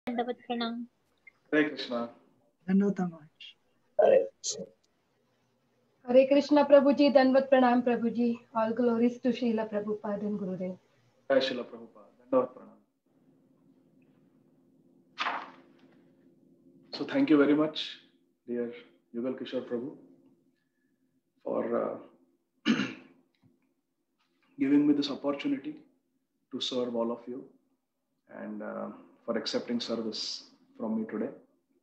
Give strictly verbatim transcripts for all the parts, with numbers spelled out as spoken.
दंडवत प्रणाम। हरे कृष्णा। दंडवत महाराज। हरे कृष्णा प्रभु जी, दंडवत प्रणाम प्रभु जी। All glories to Srila Prabhupada and Gurudev. जय श्रीला प्रभुपाद, दंडवत प्रणाम। So thank you very much, dear Yugal Kishore Prabhu, for uh, giving me this opportunity to serve all of you and uh, for accepting service from me today.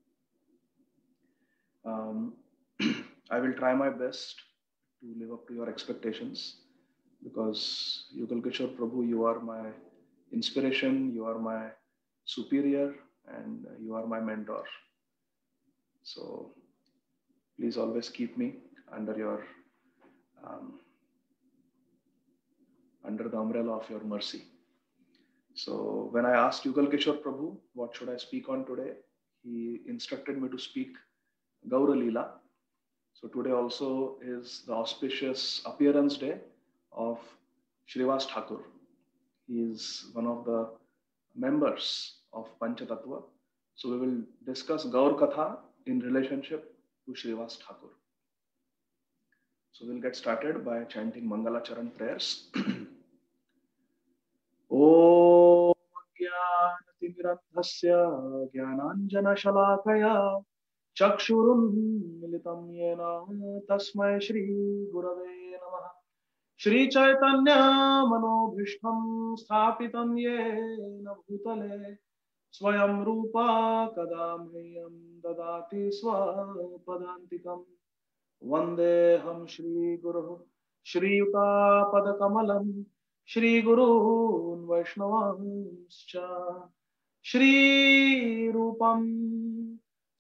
Um, I will try my best to live up to your expectations because Yugal Kishore Prabhu, you are my inspiration, you are my superior, and you are my mentor. So please always keep me under your um, under the umbrella of your mercy. So when I asked Yugal Kishore Prabhu, what should I speak on today? He instructed me to speak Gaura Leela. So today also is the auspicious appearance day of Shrivas Thakur. He is one of the members of Panchatattva. So we will discuss Gaur Katha in relationship to Shrivas Thakur. So we'll get started by chanting Mangala Charan prayers. Om Jnanatimirandhasya Jnananjana Shalakaya Chakshurun Militam Yena Tasmai Shri Gurave Namaha. Shri Chaitanya Manobhishtam Sthapitam Yena Bhutale Swayam Rupa Kadamyam Dadati Swapadantikam Vandeham Shri Guru Shri Yuta Padakamalam Shri Gurun Vaishnavamscha Shri Rupam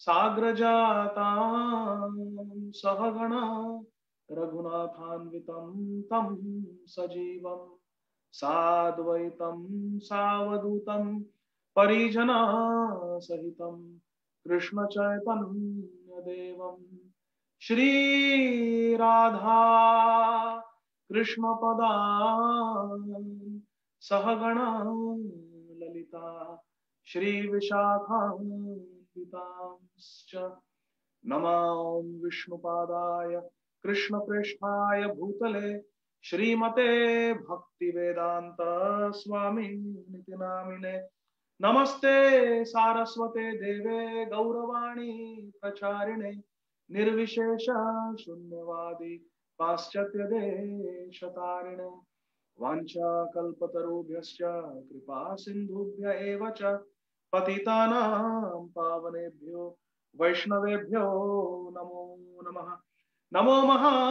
Sagrajatam Sahagana Raghunathanvitam Tam Sajivam Sadvaitam Savadutam Parijana Sahitam Krishna Chaitanya Devam Shri Radha Krishna Padam Sahagana Lalita Shri Vishakam Vitamscha Namam Vishnupadaya Krishna Presthaya Bhutale Shrimate Bhakti Vedanta Swami Niti Namine Namaste Saraswate Deve Gauravani Pracharine Nirvishesha Shunyavadi Paschatya Deshatarine Vancha Kalpatarubhyascha Kripa Sindhubhya Evacha Patitanam Pavanebhyo Vaishnavebhyo Namo Namaha. Namo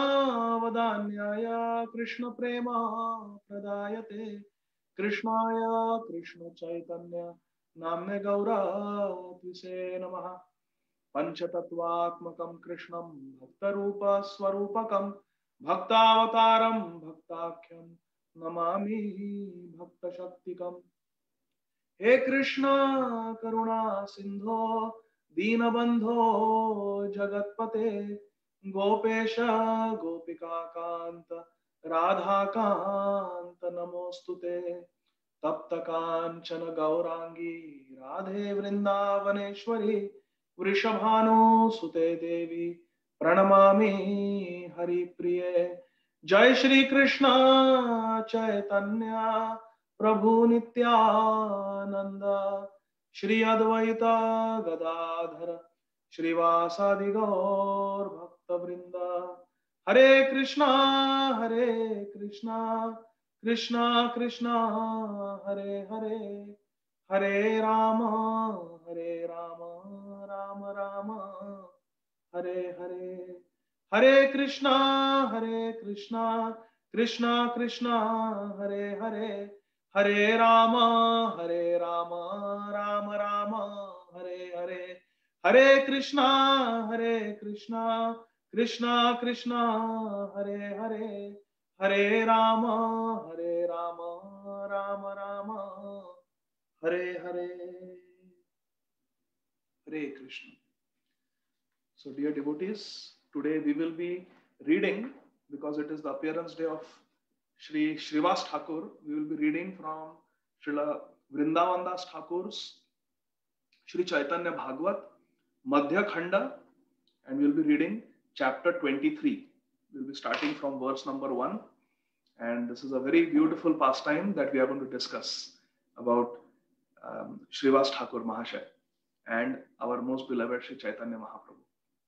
Mahavadanyaya Krishna Prema Pradayate Krishnaya Krishna Chaitanya Namne Gaura Twise Namaha. Panchatattvatmakam Krishnam Bhaktarupa Swarupakam Bhaktavataram Bhaktakhyam Namami Bhakta Shaktikam. He Krishna Karuna Sindho Dinabandho Jagatpate Gopesha Gopika Kanta Radha Kanta Namostute Tapta Kanchana Gaurangi Radhe Vrindavaneshwari Vrishabhanu Sute Devi Pranamami Hari Priye. Jai Shri Krishna Chaitanya Prabhu Nityananda Shri Advaita Gadadhara Shrivasadi Gaur Bhakta Vrinda. Hare Krishna Hare Krishna Krishna Krishna Hare Hare Hare Rama Hare Rama Rama Rama Hare Hare. Hare Krishna Hare Krishna Krishna Krishna Hare Hare Hare Rama Hare Rama Rama Rama Hare Hare. Hare Krishna Hare Krishna Krishna Krishna Hare Hare Hare Rama Hare Rama Rama Rama Hare Hare. Hare Krishna. So dear devotees, today we will be reading, because it is the appearance day of Shri Shrivas Thakur, we will be reading from Srila Vrindavan Das Thakur's Shri Chaitanya Bhagavat, Madhya Khanda, and we'll be reading chapter twenty-three. We'll be starting from verse number one. And this is a very beautiful pastime that we are going to discuss about um, Srivas Thakur Mahashay and our most beloved Shri Chaitanya Mahaprabhu.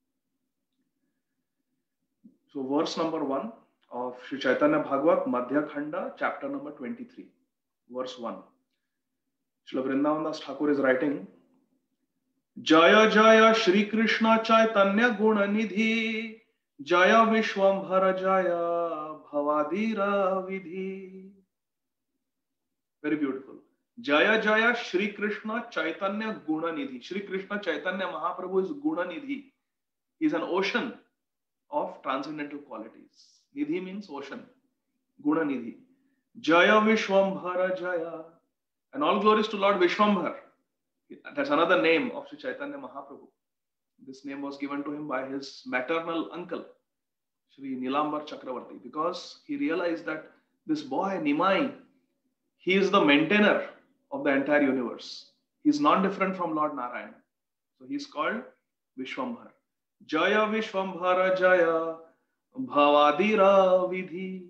So verse number one of Shri Chaitanya Bhagavat, Madhya Khanda, chapter number twenty-three, verse one. Srila Vrindavan Das Thakur is writing, Jaya Jaya Shri Krishna Chaitanya Guna Nidhi, Jaya Vishwambhara Jaya Bhavadira Vidhi. Very beautiful. Jaya Jaya Shri Krishna Chaitanya Guna Nidhi. Shri Krishna Chaitanya Mahaprabhu is Guna Nidhi. He is an ocean of transcendental qualities. Nidhi means ocean. Guna Nidhi. Jaya Vishwambhara Jaya. And all glories to Lord Vishwambhar. That's another name of Sri Chaitanya Mahaprabhu. This name was given to him by his maternal uncle, Sri Nilambar Chakravarti, because he realized that this boy, Nimai, he is the maintainer of the entire universe. He is not different from Lord Narayan. So he is called Vishwambhar. Jaya Vishwambhara Jaya Bhavadira Vidhi.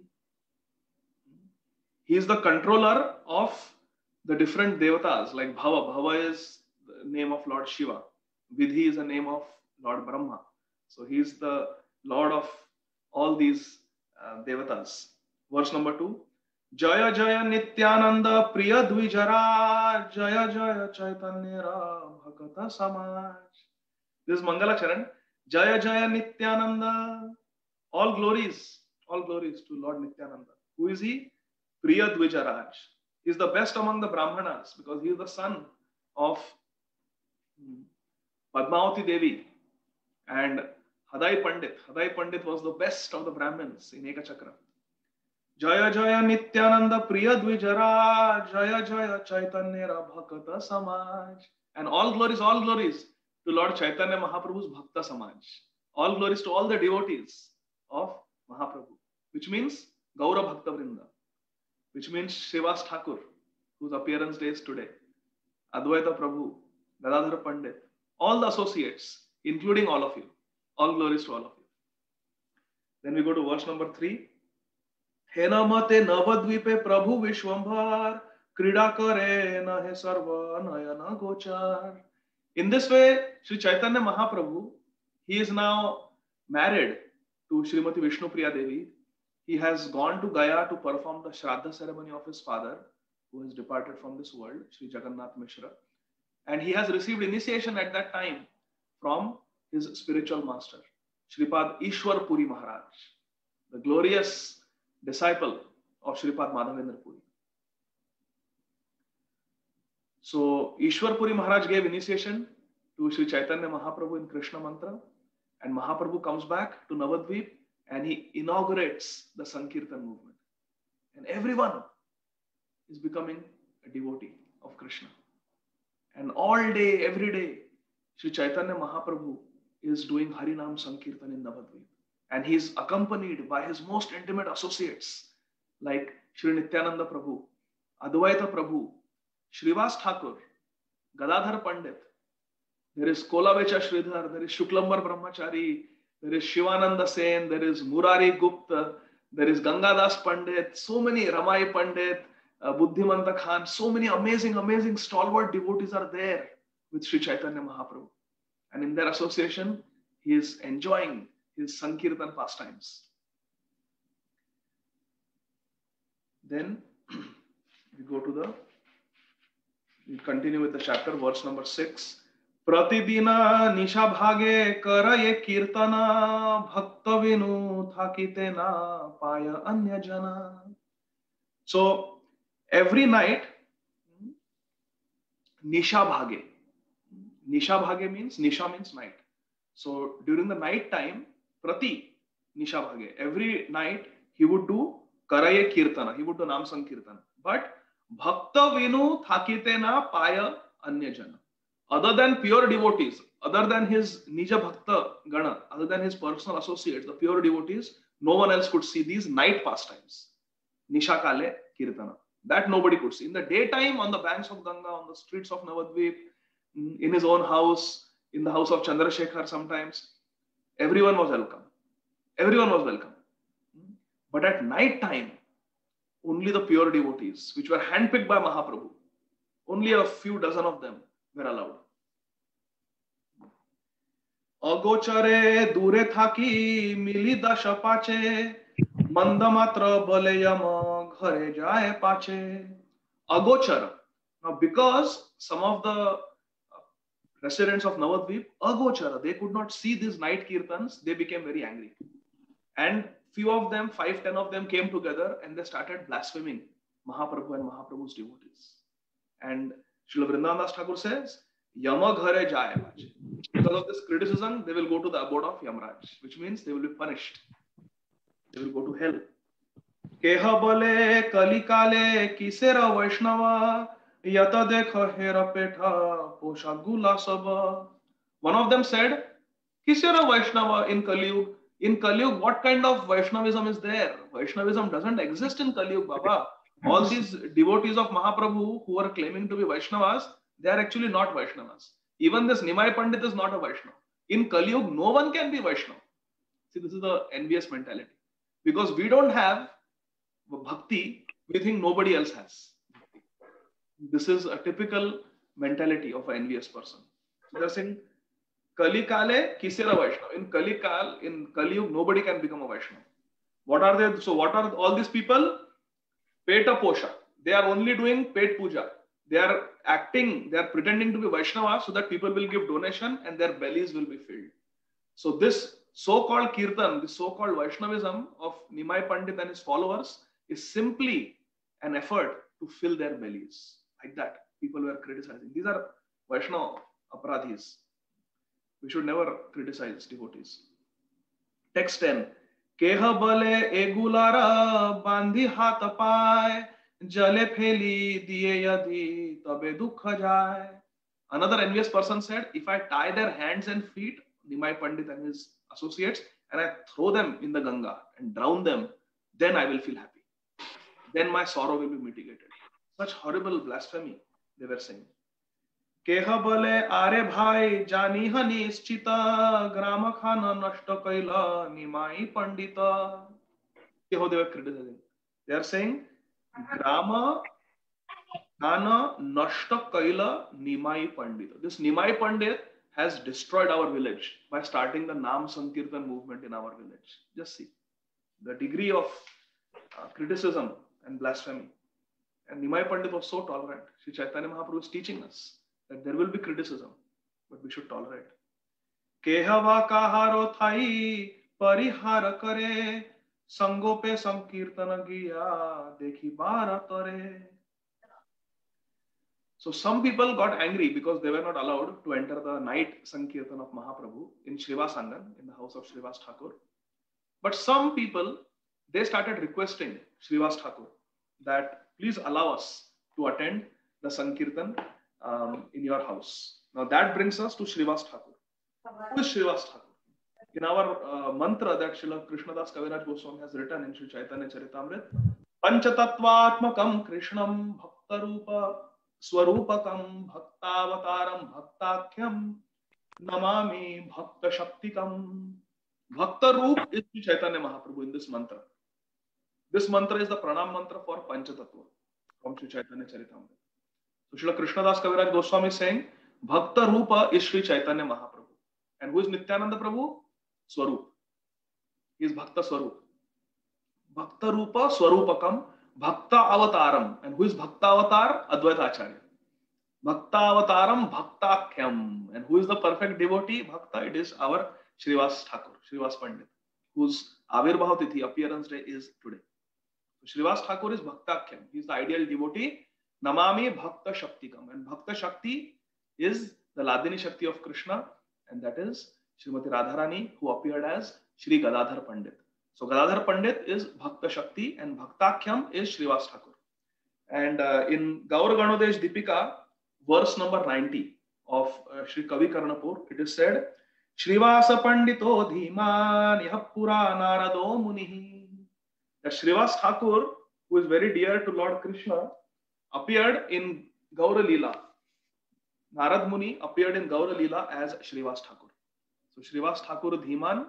He is the controller of the different devatas, like Bhava. Bhava is the name of Lord Shiva. Vidhi is the name of Lord Brahma. So he is the Lord of all these uh, devatas. Verse number two. Jaya Jaya Nityananda Priya Dvijara Jaya Jaya Chaitanya Bhakata Samaj. This is Mangala Charan. Jaya Jaya Nityananda. All glories, all glories to Lord Nityananda. Who is he? Priya Dvijaraj. He is the best among the Brahmanas because he is the son of Padmavati Devi and Hadai Pandit. Hadai Pandit was the best of the Brahmins in Ekachakra. Jaya Jaya Nityananda Priya Dvijara Jaya Jaya Chaitanya Bhakata Samaj. And all glories, all glories to Lord Chaitanya Mahaprabhu's Bhakta Samaj. All glories to all the devotees of Mahaprabhu, which means Gaura Bhakta Vrinda, which means Srivas Thakur, whose appearance day is today, Advaita Prabhu, Gadadhar Pandit, all the associates, including all of you. All glories to all of you. Then we go to verse number three. Henamate Navadvipe Prabhu Vishwambhar Krida Kare Nahe Sarva Nayana Gochar. In this way, Sri Chaitanya Mahaprabhu, he is now married to Srimati Vishnupriya Devi. He has gone to Gaya to perform the Shraddha ceremony of his father, who has departed from this world, Sri Jagannath Mishra. And he has received initiation at that time from his spiritual master, Shripad Ishwar Puri Maharaj, the glorious disciple of Shripad Madhavendra Puri. So Ishwar Puri Maharaj gave initiation to Sri Chaitanya Mahaprabhu in Krishna Mantra, and Mahaprabhu comes back to Navadvip and he inaugurates the Sankirtan movement. And everyone is becoming a devotee of Krishna. And all day, every day, Sri Chaitanya Mahaprabhu is doing Harinam Sankirtan in Navadvip. And he is accompanied by his most intimate associates like Sri Nityananda Prabhu, Advaita Prabhu, Srivas Thakur, Gadadhar Pandit. There is Kolavecha Sridhar, there is Shuklambar Brahmachari, there is Shivananda Sen, there is Murari Gupta, there is Gangadas Pandit, so many Ramai Pandit, uh, Buddhimanta Khan, so many amazing, amazing stalwart devotees are there with Sri Chaitanya Mahaprabhu. And in their association, he is enjoying his Sankirtan pastimes. Then we go to the, we continue with the chapter, verse number six. Pratidina nisha bhage karaye kirtana bhakta vinu thakite na paya anya jana. So every night, nisha bhage. Nisha bhage means, nisha means night. So during the night time, prati nisha bhage. Every night he would do karaye kirtana. He would do nam sankirtan. But bhakta vinu thakite na paya anya jana. Other than pure devotees, other than his Nija Bhakta Gana, other than his personal associates, the pure devotees, no one else could see these night pastimes. Nisha Kale Kirtana. That nobody could see. In the daytime, on the banks of Ganga, on the streets of Navadvip, in his own house, in the house of Chandrasekhar sometimes. Everyone was welcome. Everyone was welcome. But at night time, only the pure devotees, which were handpicked by Mahaprabhu, only a few dozen of them were allowed. Agochare dure thaki mili dasha pache mandamatra bale yama ghare jaye pache. Agochar. Now, because some of the residents of Navadvip, Agochara, they could not see these night kirtans, they became very angry. And few of them, five, ten of them came together and they started blaspheming Mahaprabhu and Mahaprabhu's devotees. And Srila Vrindavan Das Thakur says, Yama ghare jaye pache. Because of this criticism, they will go to the abode of Yamraj, which means they will be punished. They will go to hell. Keha bale kalikale kisera Vaishnava yata dekha hera petha posha gula saba. One of them said, Kisera Vaishnava in Kaliyug. In Kaliyug, what kind of Vaishnavism is there? Vaishnavism doesn't exist in Kaliyug, Baba. All these devotees of Mahaprabhu who are claiming to be Vaishnavas, they are actually not Vaishnavas. Even this Nimai Pandit is not a Vaishnava. In Kaliyug, no one can be Vaishnava. See, this is the envious mentality. Because we don't have bhakti, we think nobody else has. This is a typical mentality of an envious person. So they're saying, Kali Kale Kisera Vaishnava. In Kali Kal, in Kaliyug, nobody can become a Vaishnava. What are they? So what are all these people? Peta Posha. They are only doing Pet Puja. They are acting, they are pretending to be Vaishnava so that people will give donation and their bellies will be filled. So this so-called Kirtan, this so-called Vaishnavism of Nimai Pandit and his followers is simply an effort to fill their bellies. Like that, people were criticizing. These are Vaishnava aparadhis. We should never criticize devotees. Text ten. Keha bale egulara bandhi hat paay jale pheli diye yadi tabe dukha jay. Another envious person said, if I tie their hands and feet, Nimai Pandit and his associates, and I throw them in the Ganga and drown them, then I will feel happy. Then my sorrow will be mitigated. Such horrible blasphemy they were saying. Keha bale are bhai jani hani ischita grama khana nashta kaila Nimai Pandita. See how they were criticizing. They are saying grama khana nashta kaila Nimai Pandita. This Nimai Pandit has destroyed our village by starting the Nam Sankirtan movement in our village. Just see the degree of uh, criticism and blasphemy. And Nimai Pandit was so tolerant. Sri Chaitanya Mahaprabhu is teaching us that there will be criticism, but we should tolerate. Kehava kaharo thai parihara kare sangope sankirtana giya dekhi bharatare. So some people got angry because they were not allowed to enter the night Sankirtan of Mahaprabhu in Srivas Angan, in the house of Srivas Thakur. But some people, they started requesting Srivas Thakur that please allow us to attend the Sankirtan um, in your house. Now that brings us to Srivas Thakur. Who is Srivas Thakur? In our uh, mantra that Srila Krishnadas Kaviraj Goswami has written in Sri Chaitanya Charitamrita, Panchatattvatmakam Krishnam Bhaktarupa Swarupakam Bhaktavataram Bhaktakhyam Namami Bhakta Shaktikam. Bhakta Roop is Sri Chaitanya Mahaprabhu in this mantra. This mantra is the pranam mantra for Panchatattva from Sri Chaitanya Charitamrita. So Srila Krishnadas Kaviraj Goswami is saying Bhakta Rupa is Sri Chaitanya Mahaprabhu. And who is Nityananda Prabhu? Swarup. He is Bhakta Swarup. Bhakta Rupa Swarupakam Bhakta Avataram. And who is Bhakta Avatar? Advaita Acharya. Bhakta Avataram Bhaktakhyam. And who is the perfect devotee? Bhakta, it is our Srivas Thakur, Srivas Pandit, whose Avirbhav Tithi, appearance day, is today. So Srivas Thakur is Bhaktakhyam. He is the ideal devotee. Namami Bhakta Shaktikam. And Bhakta Shakti is the Ladini Shakti of Krishna. And that is Srimati Radharani, who appeared as Shri Gadadhar Pandit. So Gadadhar Pandit is Bhakta Shakti and Bhaktakhyam is Srivas Thakur. And uh, in Gaur Ganodesh Dipika, verse number ninety of uh, Shri Kavi Karnapur, it is said, Srivasa Pandito Dhiman Yahapura Narado Munihi. That Srivas Thakur, who is very dear to Lord Krishna, appeared in Gaura Leela. Narad Muni appeared in Gaura Leela as Shrivas Thakur. So Shrivas Thakur Dhiman,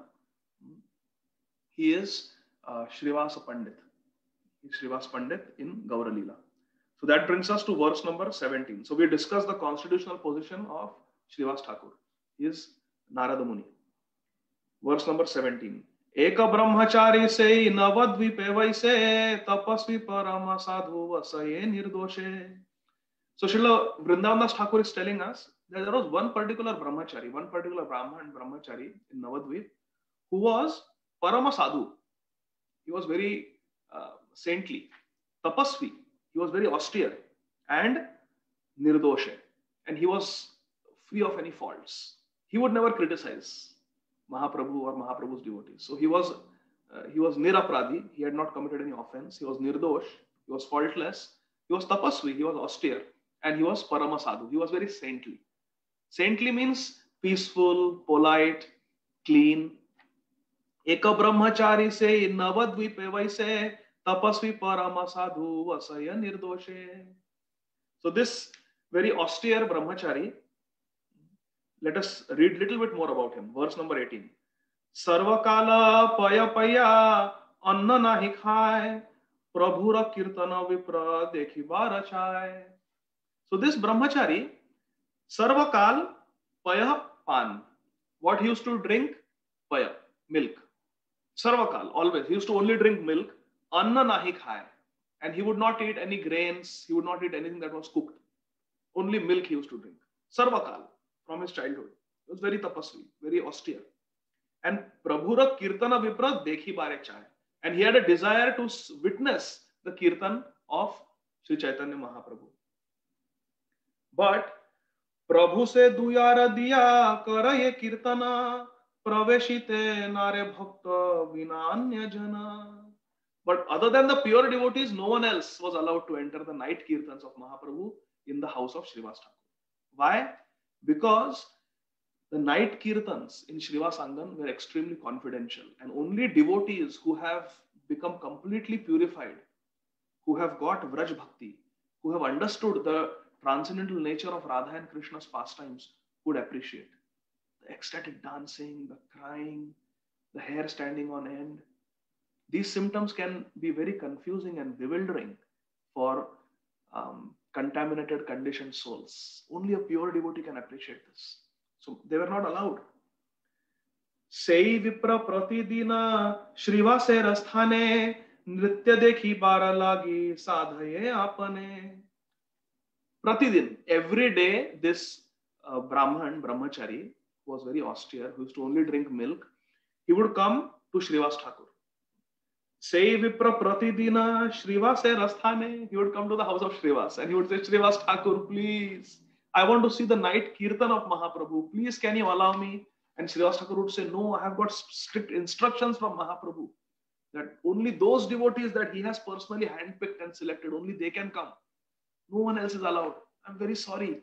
he is uh, Shrivas Pandit. He is Shrivas Pandit in Gaura Leela. So that brings us to verse number seventeen. So we discussed the constitutional position of Shrivas Thakur. He is Narada Muni. Verse number seventeen. Eka brahmachari se navadvipe vaise tapasvi parama sadhu vasaye nirdoshe. So Srila Vrindavan Thakur is telling us that there was one particular brahmachari, one particular Brahman brahmachari in Navadvip who was parama sadhu. He was very uh, saintly, tapasvi. He was very austere and nirdoshe, and he was free of any faults. He would never criticize Mahaprabhu or Mahaprabhu's devotees. So he was uh, he was nirapradhi. He had not committed any offense. He was nirdosh. He was faultless. He was tapasvi. He was austere, and he was parama sadhu. He was very saintly. Saintly means peaceful, polite, clean. Eka brahmachari se navadvipe vaise tapasvi parama sadhu vasaya nirdoshe. So this very austere brahmachari, let us read little bit more about him. Verse number eighteen. Sarvakala paya paya anna nahi khai prabhura kirtana vipra dekhi barachai. So this brahmachari, sarvakal paya pan. What he used to drink? Paya, milk. Sarvakal, always. He used to only drink milk. Anna nahi khai. And he would not eat any grains. He would not eat anything that was cooked. Only milk he used to drink. Sarvakal. From his childhood. He was very tapasvi, very austere. And Prabhura Kirtana Vipra Dekhi Bare Chai. And he had a desire to witness the Kirtan of Sri Chaitanya Mahaprabhu. But Prabhu se duyara diya karaye Kirtana praveshite nare bhakta vinanya jana. But other than the pure devotees, no one else was allowed to enter the night Kirtans of Mahaprabhu in the house of Srivas Thakur. Why? Because the night Kirtans in Srivas Angan were extremely confidential, and only devotees who have become completely purified, who have got Vraj Bhakti, who have understood the transcendental nature of Radha and Krishna's pastimes, would appreciate the ecstatic dancing, the crying, the hair standing on end. These symptoms can be very confusing and bewildering for um, contaminated, conditioned souls. Only a pure devotee can appreciate this. So they were not allowed. Sei vipra pratidina Shrivase rasthane nritya dekhi bara lagi sadhaye apane. Pratidin, every day, this uh, Brahman, Brahmachari, who was very austere, who used to only drink milk, he would come to Srivas Thakur. Say Vipra Pratidina Srivase Rasthane. He would come to the house of Srivas and he would say, Srivas Thakur, please, I want to see the night Kirtan of Mahaprabhu. Please, can you allow me? And Srivas Thakur would say, no, I have got strict instructions from Mahaprabhu that only those devotees that he has personally handpicked and selected, only they can come. No one else is allowed. I'm very sorry.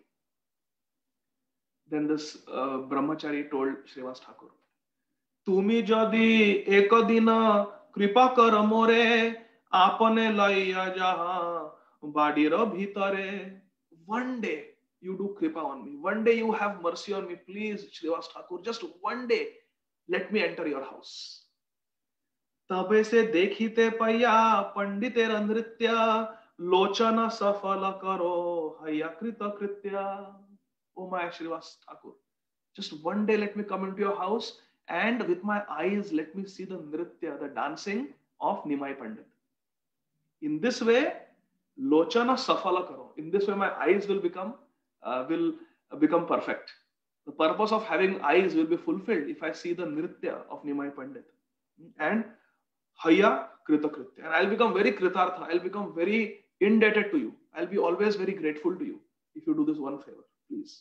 Then this uh, Brahmachari told Srivas Thakur, Tumi jadi ekadina kripa kar more apane laiya jaha badira bhitare. One day you do kripa on me. One day you have mercy on me. Please, Srivas Thakur, just one day let me enter your house. Tabe se dekhite paya panditera nritya lochana safala karo haya krita kritya. Oh my Srivas Thakur, just one day let me come into your house and with my eyes let me see the nritya, the dancing of Nimai Pandit. In this way, lochana safala karo. In this way, my eyes will become uh, will become perfect. The purpose of having eyes will be fulfilled if I see the nritya of Nimai Pandit. And haya krita kritya. And I'll become very kritartha. I'll become very indebted to you. I'll be always very grateful to you if you do this one favor, please.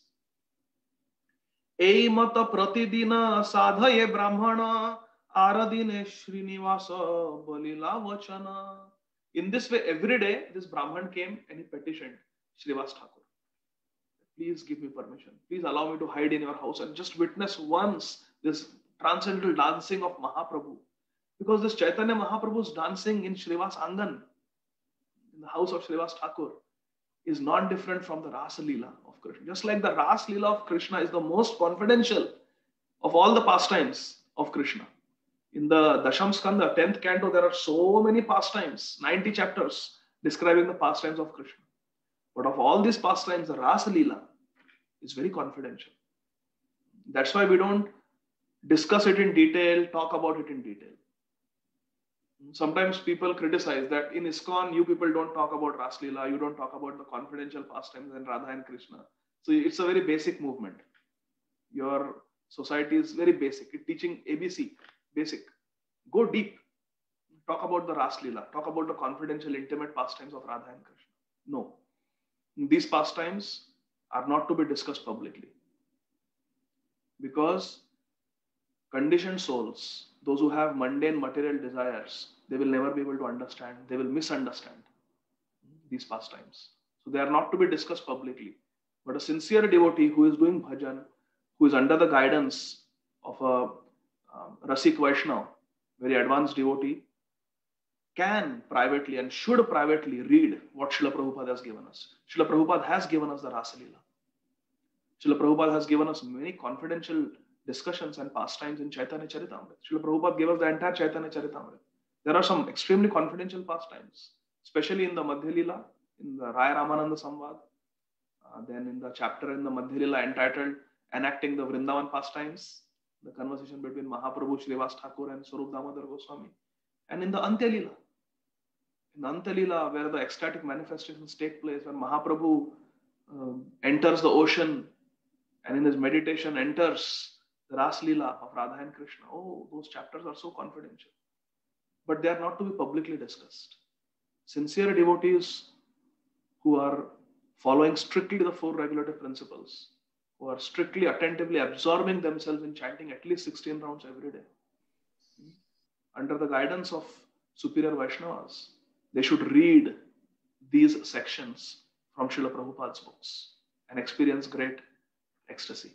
Ei mata pratidina sadhaye brahmana aradine Srinivasa balila vachana. In this way, every day, this Brahman came and he petitioned Srivas Thakur. Please give me permission. Please allow me to hide in your house and just witness once this transcendental dancing of Mahaprabhu. Because this Chaitanya Mahaprabhu's dancing in Srivas Angan, in the house of Srivas Thakur, is not different from the Rasa Leela of Krishna. Just like the Rasa Leela of Krishna is the most confidential of all the pastimes of Krishna. In the Dasham Skanda, tenth canto, there are so many pastimes, ninety chapters describing the pastimes of Krishna. But of all these pastimes, the Rasa Leela is very confidential. That's why we don't discuss it in detail, talk about it in detail. Sometimes people criticize that in ISKCON, you people don't talk about Rasa Leela, you don't talk about the confidential pastimes and Radha and Krishna. So it's a very basic movement. Your society is very basic. It's teaching A B C, basic. Go deep. Talk about the Rasa Leela. Talk about the confidential, intimate pastimes of Radha and Krishna. No. These pastimes are not to be discussed publicly. Because conditioned souls, those who have mundane material desires, they will never be able to understand. They will misunderstand these pastimes. So they are not to be discussed publicly. But a sincere devotee who is doing bhajan, who is under the guidance of a um, Rasik Vaishnava, very advanced devotee, can privately and should privately read what Srila Prabhupada has given us. Srila Prabhupada has given us the Rasa Leela. Srila Prabhupada has given us many confidential discussions and pastimes in Chaitanya Charitamrita. Srila Prabhupada gave us the entire Chaitanya Charitamrita. There are some extremely confidential pastimes, especially in the Madhya Leela, in the Raya Ramananda Samvad, uh, then in the chapter in the Madhya Leela entitled Enacting the Vrindavan Pastimes, the conversation between Mahaprabhu Srivas Thakur and Swarup Damodar Goswami, and in the Antya Leela. In the Antya Leela, where the ecstatic manifestations take place, when Mahaprabhu uh, enters the ocean and in his meditation enters the Rasa Leela of Radha and Krishna. Oh, those chapters are so confidential. But they are not to be publicly discussed. Sincere devotees who are following strictly the four regulative principles, who are strictly attentively absorbing themselves in chanting at least sixteen rounds every day, under the guidance of superior Vaishnavas, they should read these sections from Srila Prabhupada's books and experience great ecstasy.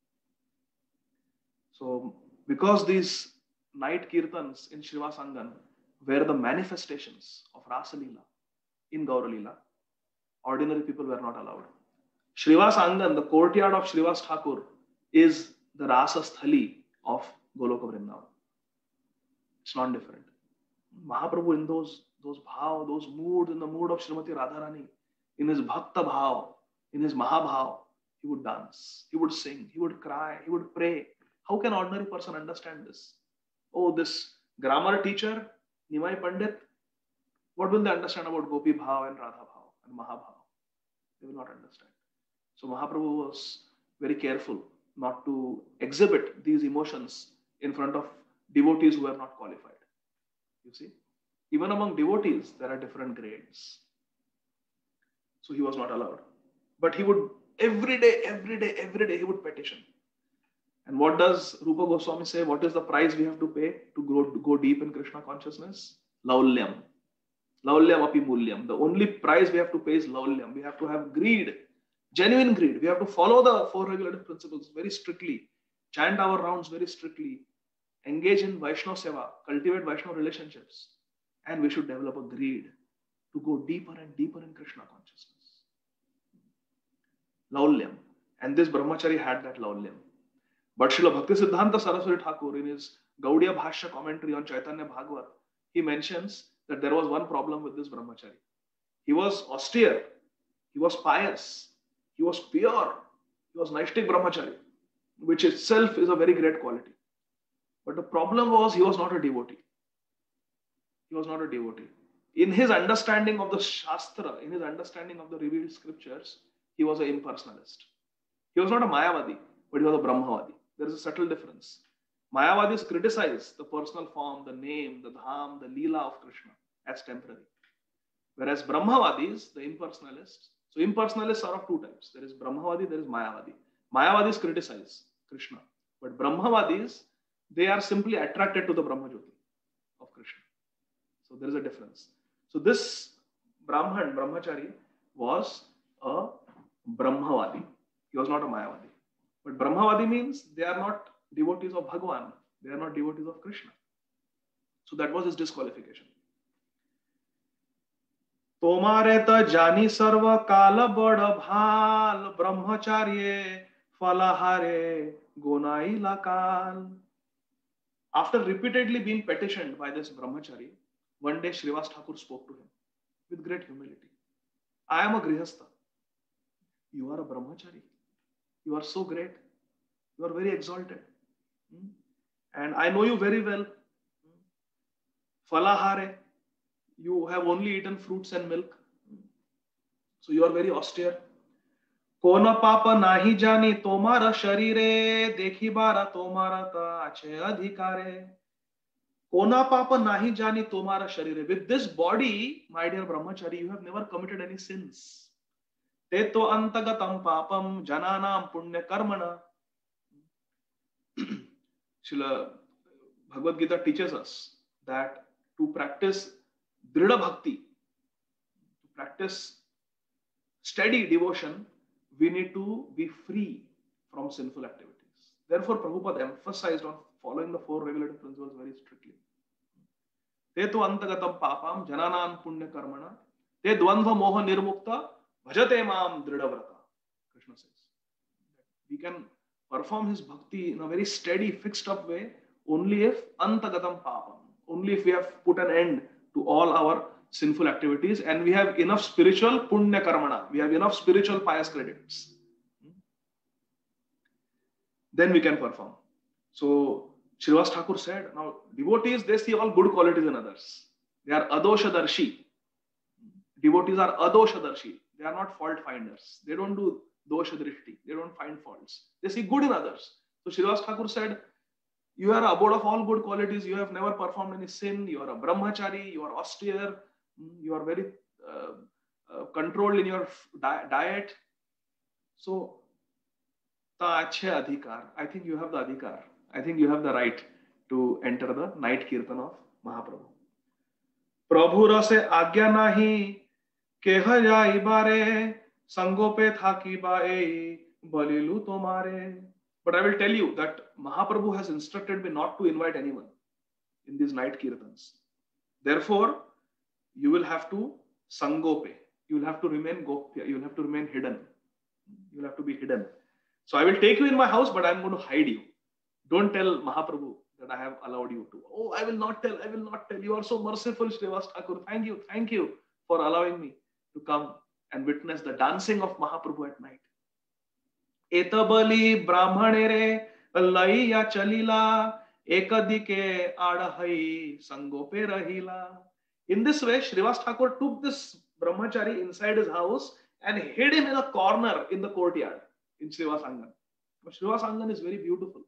So, because these night kirtans in Srivas Angan were the manifestations of Rasa Leela in Gaura Leela, ordinary people were not allowed. Srivas Angan, the courtyard of Srivas Thakur, is the Rasa Sthali of Goloka Vrindavan. It's not different. Mahaprabhu in those, those bhav, those moods, in the mood of Srimati Radharani, in his bhakta bhav, in his mahabhav, he would dance, he would sing, he would cry, he would pray. How can an ordinary person understand this? Oh, this grammar teacher, Nimai Pandit, what will they understand about Gopi Bhav and Radha Bhav and Mahabhav? They will not understand. So Mahaprabhu was very careful not to exhibit these emotions in front of devotees who are not qualified. You see, even among devotees, there are different grades. So he was not allowed. But he would, every day, every day, every day, he would petition. And what does Rupa Goswami say? What is the price we have to pay to go, to go deep in Krishna consciousness? Laulyam. Laulyam api mulyam. The only price we have to pay is laulyam. We have to have greed, genuine greed. We have to follow the four regulative principles very strictly, chant our rounds very strictly, engage in Vaishnava Seva, cultivate Vaishnava relationships, and we should develop a greed to go deeper and deeper in Krishna consciousness. Laulyam. And this brahmachari had that laulyam. But Srila Bhaktisiddhanta Saraswati Thakur, in his Gaudiya Bhashya commentary on Chaitanya Bhagavat, he mentions that there was one problem with this brahmachari. He was austere, he was pious, he was pure, he was Naishtik brahmachari, which itself is a very great quality. But the problem was he was not a devotee. He was not a devotee. In his understanding of the Shastra, in his understanding of the revealed scriptures, he was an impersonalist. He was not a Mayavadi, but he was a Brahmavadi. There is a subtle difference. Mayavadis criticize the personal form, the name, the dham, the leela of Krishna as temporary. Whereas Brahmavadis, the impersonalists, so impersonalists are of two types. There is Brahmavadi, there is Mayavadi. Mayavadis criticize Krishna. But Brahmavadis, they are simply attracted to the Brahmajyoti of Krishna. So there is a difference. So this Brahman, Brahmachari, was a Brahmavadi. He was not a Mayavadi. But Brahmavadi means they are not devotees of Bhagavan. They are not devotees of Krishna. So that was his disqualification. तोमारे त जानी सर्व काल बड़ भाल ब्रह्मचार्य फलाहारे गोनाईला काल. After repeatedly being petitioned by this brahmachari, one day Srivas Thakur spoke to him with great humility. I am a grihastha. You are a brahmachari. You are so great. You are very exalted. And I know you very well. Falahare. You have only eaten fruits and milk. So you are very austere. Kona papa nahi jani tomara sharire dekhi bara tomara ta ache adhikare. Kona papa nahi jani tomara sharire. With this body, my dear brahmachari, you have never committed any sins. Te to antagatam papam jananam punya karmana. Srila Bhagavad Gita teaches us that to practice Drida Bhakti, to practice steady devotion, we need to be free from sinful activities. Therefore, Prabhupada emphasized on following the four regulative principles very strictly. Te tu antagatam papam jananam punya karmana te dvandva moha nirmukta bhajate mam drida vrata. Krishna says we can perform his bhakti in a very steady, fixed up way only if antagatam papam, only if we have put an end to all our sinful activities and we have enough spiritual punya karmana, we have enough spiritual pious credits. Then we can perform. So Srivas Thakur said, now devotees, they see all good qualities in others. They are adoshadarshi. Devotees are adoshadarshi. They are not fault finders. They don't do dosha drishti. They don't find faults. They see good in others. So Srivas Thakur said, you are abode of all good qualities. You have never performed any sin. You are a brahmachari. You are austere. You are very uh, uh, controlled in your di diet. So, ta achhe adhikar. I think you have the adhikar. I think you have the right to enter the night kirtan of Mahaprabhu. Prabhu rase agya nahi keha jai bare sangope thaki bae balilu tomare. But I will tell you that Mahaprabhu has instructed me not to invite anyone in these night kirtans. Therefore, you will have to sangope. You will have to remain gopya. You will have to remain hidden. You will have to be hidden. So I will take you in my house, but I am going to hide you. Don't tell Mahaprabhu that I have allowed you to. Oh, I will not tell. I will not tell. You are so merciful, Srivas Thakur. Thank you. Thank you for allowing me to come and witness the dancing of Mahaprabhu at night. Etabali brahmanere laiya chalila ekadike adahai sangope rahila. In this way, Srivas Thakur took this brahmachari inside his house and hid him in a corner in the courtyard in Srivas Angan. But Srivas Angan is very beautiful.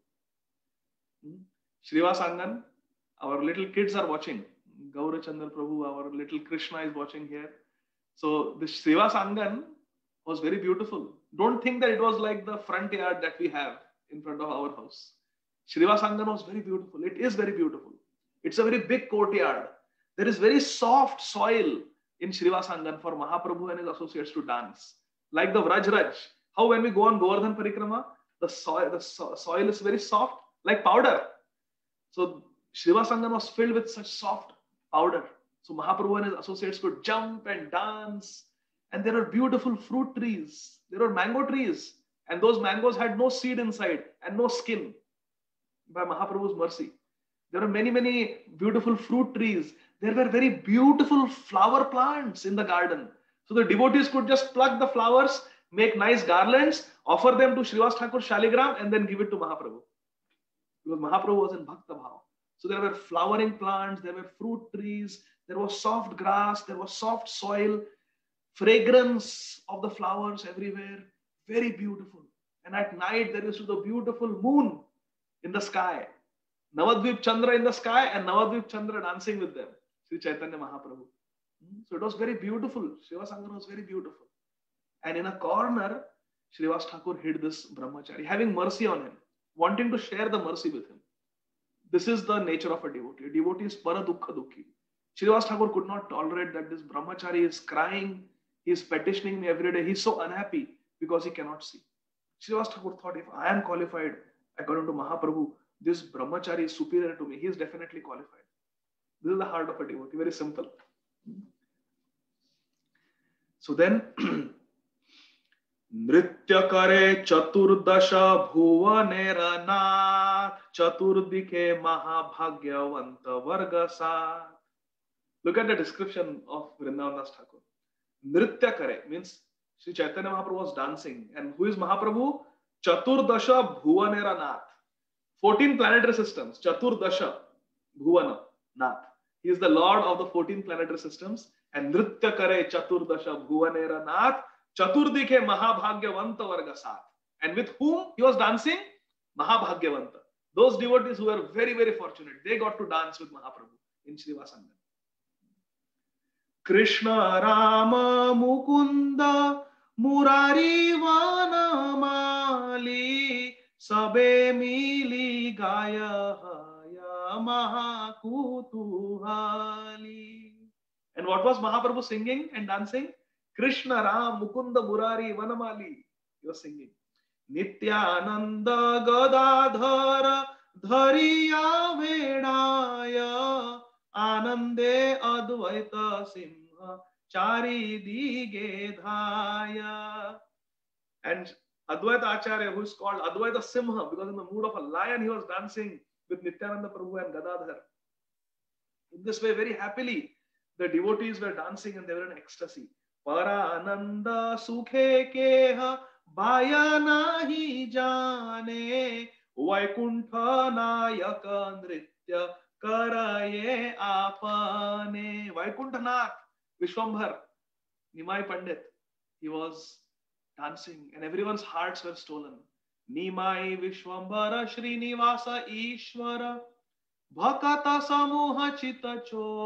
Hmm? Srivas Angan, our little kids are watching. Gaurachandra Prabhu, our little Krishna is watching here. So this Srivas Angan was very beautiful. Don't think that it was like the front yard that we have in front of our house. Srivas Angan was very beautiful. It is very beautiful. It's a very big courtyard. There is very soft soil in Srivas Angan for Mahaprabhu and his associates to dance. Like the Vrajraj. How when we go on Govardhan Parikrama, the soil, the so soil is very soft, like powder. So Srivas Angan was filled with such soft powder. So Mahaprabhu and his associates could jump and dance. And there are beautiful fruit trees. There are mango trees. And those mangoes had no seed inside and no skin by Mahaprabhu's mercy. There are many, many beautiful fruit trees. There were very beautiful flower plants in the garden. So the devotees could just pluck the flowers, make nice garlands, offer them to Srivas Thakur Shaligram and then give it to Mahaprabhu. Because Mahaprabhu was in Bhakta Bhav. So there were flowering plants, there were fruit trees, there was soft grass, there was soft soil, fragrance of the flowers everywhere. Very beautiful. And at night there used to be the beautiful moon in the sky. Navadvip Chandra in the sky and Navadvip Chandra dancing with them. Sri Chaitanya Mahaprabhu. So it was very beautiful. Srivas Angan was very beautiful. And in a corner, Srivas Thakur hid this brahmachari, having mercy on him, wanting to share the mercy with him. This is the nature of a devotee. A devotee is para dukkha dukhi. Srivas Thakur could not tolerate that this brahmachari is crying. He is petitioning me every day. He is so unhappy because he cannot see. Srivas Thakur thought, if I am qualified according to Mahaprabhu, this brahmachari is superior to me. He is definitely qualified. This is the heart of a devotee. Very simple. So then, Nritya kare chaturdasha bhuvanera nath chaturdike mahabhagyavanta vargasa. Look at the description of Vrindavan Das Thakur. Nritya kare means Sri Chaitanya Mahaprabhu was dancing. And who is Mahaprabhu? Chaturdasha bhuvanera nath. fourteen planetary systems. Chaturdasha bhuvana nath. He is the Lord of the fourteen planetary systems. And Nritya kare chaturdasha bhuvanera nath Chaturdike Mahabhagyavanta Vargasat. And with whom he was dancing? Mahabhagyavanta. Those devotees who were very, very fortunate, they got to dance with Mahaprabhu in Srivasangam. Krishna Rama Mukunda Murari Vanamali Sabe Mili Gaya Haya Mahakutuhali. And what was Mahaprabhu singing and dancing? Krishna Ram Mukunda Murari Vanamali. He was singing. Nityananda Gadadhara Dhariya Vedaya Anande Advaita Simha Chari Dige Dhaya. And Advaita Acharya, who is called Advaita Simha, because in the mood of a lion he was dancing with Nityananda Prabhu and Gadadhar. In this way, very happily, the devotees were dancing and they were in ecstasy. Parananda sukhe keha baya nahi jane Vaikuntha nayaka nritya karaye apane. Vaikuntha Nath, Vishwambhar, Nimai Pandit, he was dancing and everyone's hearts were stolen. Nimai Vishwambhara Srinivasa Ishvara Bhakata Samuha Chita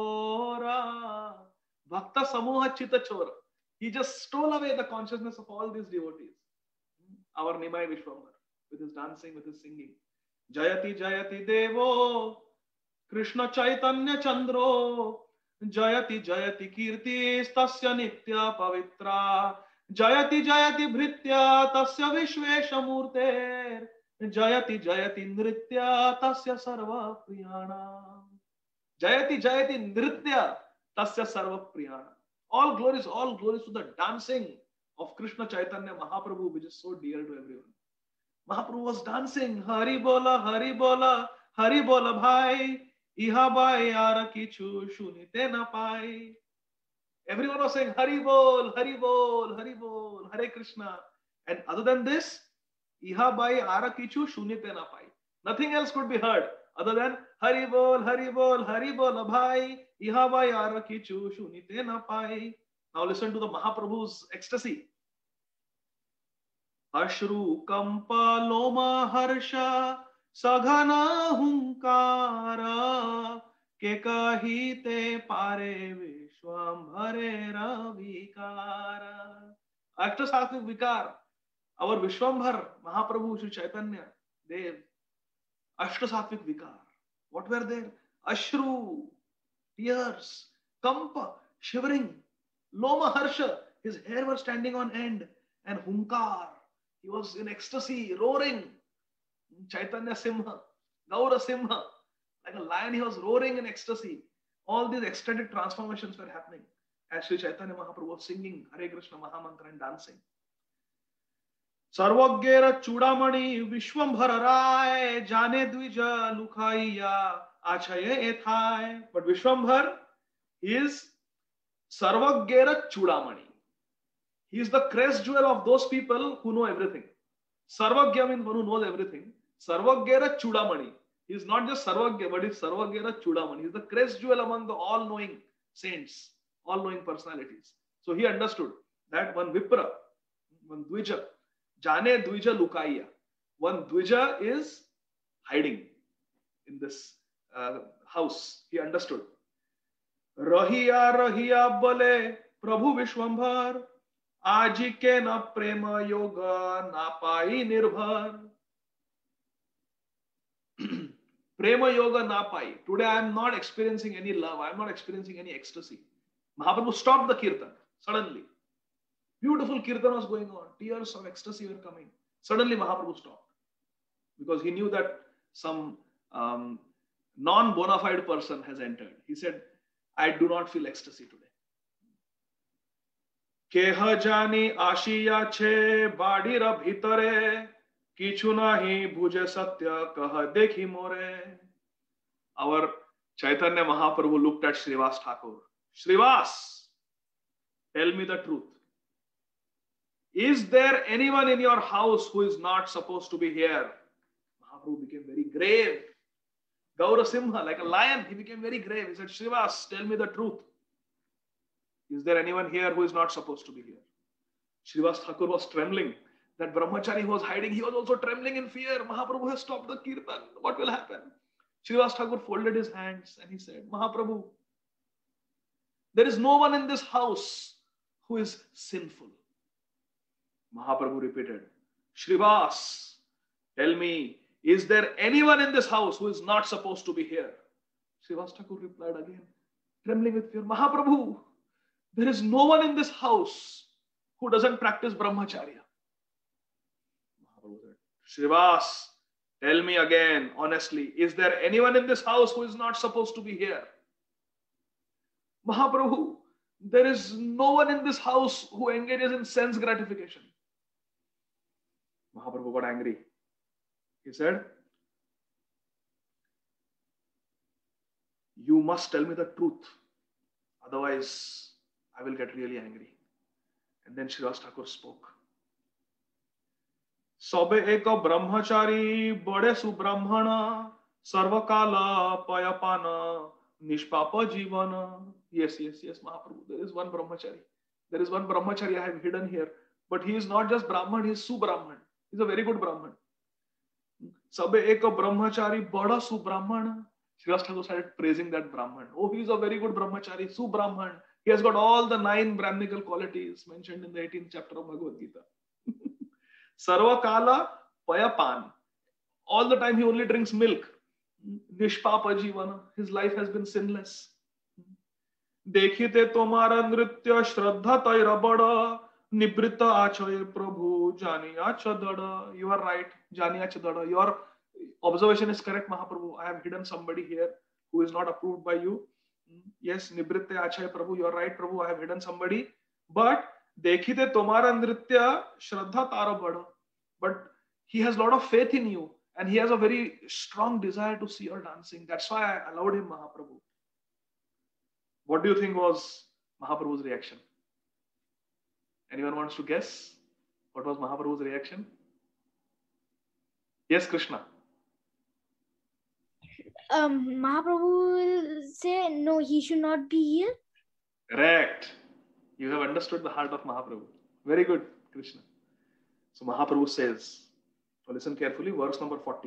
Chora. Bhakta Samuha Chita Chora. He just stole away the consciousness of all these devotees. Our Nimai Vishwambhar, with his dancing, with his singing. Jayati Jayati Devo Krishna Chaitanya Chandro Jayati Jayati Kirti Tasya Nitya Pavitra Jayati Jayati Bhritya Tasya Vishvesha Murter Jayati Jayati Nritya Tasya Sarva Priyana. Jayati Jayati Nritya Tasya Sarva Priyana. All glories, all glories to the dancing of Krishna Chaitanya Mahaprabhu, which is so dear to everyone. Mahaprabhu was dancing. Hari Bola, Hari Bola, Hari Bola Bhai, Iha Bhai Ara Kichu Shunite Na Pai. Everyone was saying Hari Bol, Hari Bol, Hari Bol, Hare Krishna. And other than this, Iha Bhai Ara Kichu Shunite Na Pai. Nothing else could be heard other than Hari Bol, Hari Bol, Hari Bola Bhai, Iha Bhai Ara Kichu Shunite Na Pai. Now listen to the Mahaprabhu's ecstasy. Ashru Kampa Loma Harsha Saghana Hunkara Kekahite Pare Vishwambhare Ravikara. After Sattvic Vikar, our Vishwambhar, Mahaprabhu, Sri Chaitanya, Dev, Ashta Sattvic Vikar. What were there? Ashru, tears, Kampa, shivering, Loma Harsha, his hair was standing on end, and Hunkar, he was in ecstasy, roaring. Chaitanya Simha, Gaura Simha, like a lion, he was roaring in ecstasy. All these ecstatic transformations were happening as Sri Chaitanya Mahaprabhu was singing Hare Krishna Mahamantra and dancing. Sarvagyera Chudamani Vishwambhara Rai Jane Dvija Lukhaiya Achaye Ethai. But Vishwambhar, he is Sarvagyera Chudamani. He is the crest jewel of those people who know everything. Sarvagya means one who knows everything. Sarvagyera Chudamani. He is not just Sarvagya, but he is Sarvagyera Chudamani. He is the crest jewel among the all-knowing saints, all-knowing personalities. So he understood that one Vipra, one Dvija, Jane Dvija Lukaiya. One Dvija is hiding in this uh, house. He understood. Rahiya Rahiya Bale Prabhu Vishwambhar Ajike na prema yoga na pai nirbhar. Prema yoga na pai. Today I am not experiencing any love. I am not experiencing any ecstasy. Mahaprabhu stopped the kirtan suddenly. Beautiful kirtan was going on. Tears of ecstasy were coming. Suddenly Mahaprabhu stopped because he knew that some um, non-bona fide person has entered. He said, I do not feel ecstasy today. केह जानी आशिया छे बाड़ीर भीतरे किछु नाही बुझे सत्य कह देखी मोरे. Our Chaitanya Mahaprabhu looked at Srivas Thakur. Srivas, tell me the truth. Is there anyone in your house who is not supposed to be here? Mahaprabhu became very grave. Gaura Simha, like a lion, he became very grave. He said, Srivas, tell me the truth. Is there anyone here who is not supposed to be here? Srivas Thakur was trembling. That brahmachari who was hiding, he was also trembling in fear. Mahaprabhu has stopped the kirtan. What will happen? Srivas Thakur folded his hands and he said, Mahaprabhu, there is no one in this house who is sinful. Mahaprabhu repeated, Srivas, tell me, is there anyone in this house who is not supposed to be here? Srivas Thakur replied again, trembling with fear, Mahaprabhu, there is no one in this house who doesn't practice brahmacharya. Mahaprabhu said, Srivas, tell me again, honestly, is there anyone in this house who is not supposed to be here? Mahaprabhu, there is no one in this house who engages in sense gratification. Mahaprabhu got angry. He said, you must tell me the truth. Otherwise, I will get really angry. And then Srivas Thakur spoke. Sobe eka brahmachari bade subrahmana sarvakala payapana nishpapa jivana. Yes, yes, yes, Mahaprabhu. There is one brahmachari. There is one brahmachari I have hidden here. But he is not just Brahman, he is Subrahman. He is a very good Brahman. Sabe eka brahmachari bada Subrahmana. Srivas Thakur started praising that Brahman. Oh, he is a very good brahmachari, Subrahman. He has got all the nine Brahminical qualities mentioned in the eighteenth chapter of Bhagavad Gita. Sarvakala payapan. All the time he only drinks milk. Nishpapa jivana. His life has been sinless. Dekhite tomara nritya shraddha taira bada nibrita achaye prabhu janiya chadada. You are right, janiya chadada. Your observation is correct, Mahaprabhu. I have hidden somebody here who is not approved by you. Yes, nibrita achaye prabhu. You are right, Prabhu. I have hidden somebody. But dekhite tomara nritya shraddha tara bada. But he has a lot of faith in you and he has a very strong desire to see your dancing. That's why I allowed him, Mahaprabhu. What do you think was Mahaprabhu's reaction? Anyone wants to guess? What was Mahaprabhu's reaction? Yes, Krishna. Um, Mahaprabhu will say, no, he should not be here. Correct. You have understood the heart of Mahaprabhu. Very good, Krishna. So Mahaprabhu says, so listen carefully, verse number forty.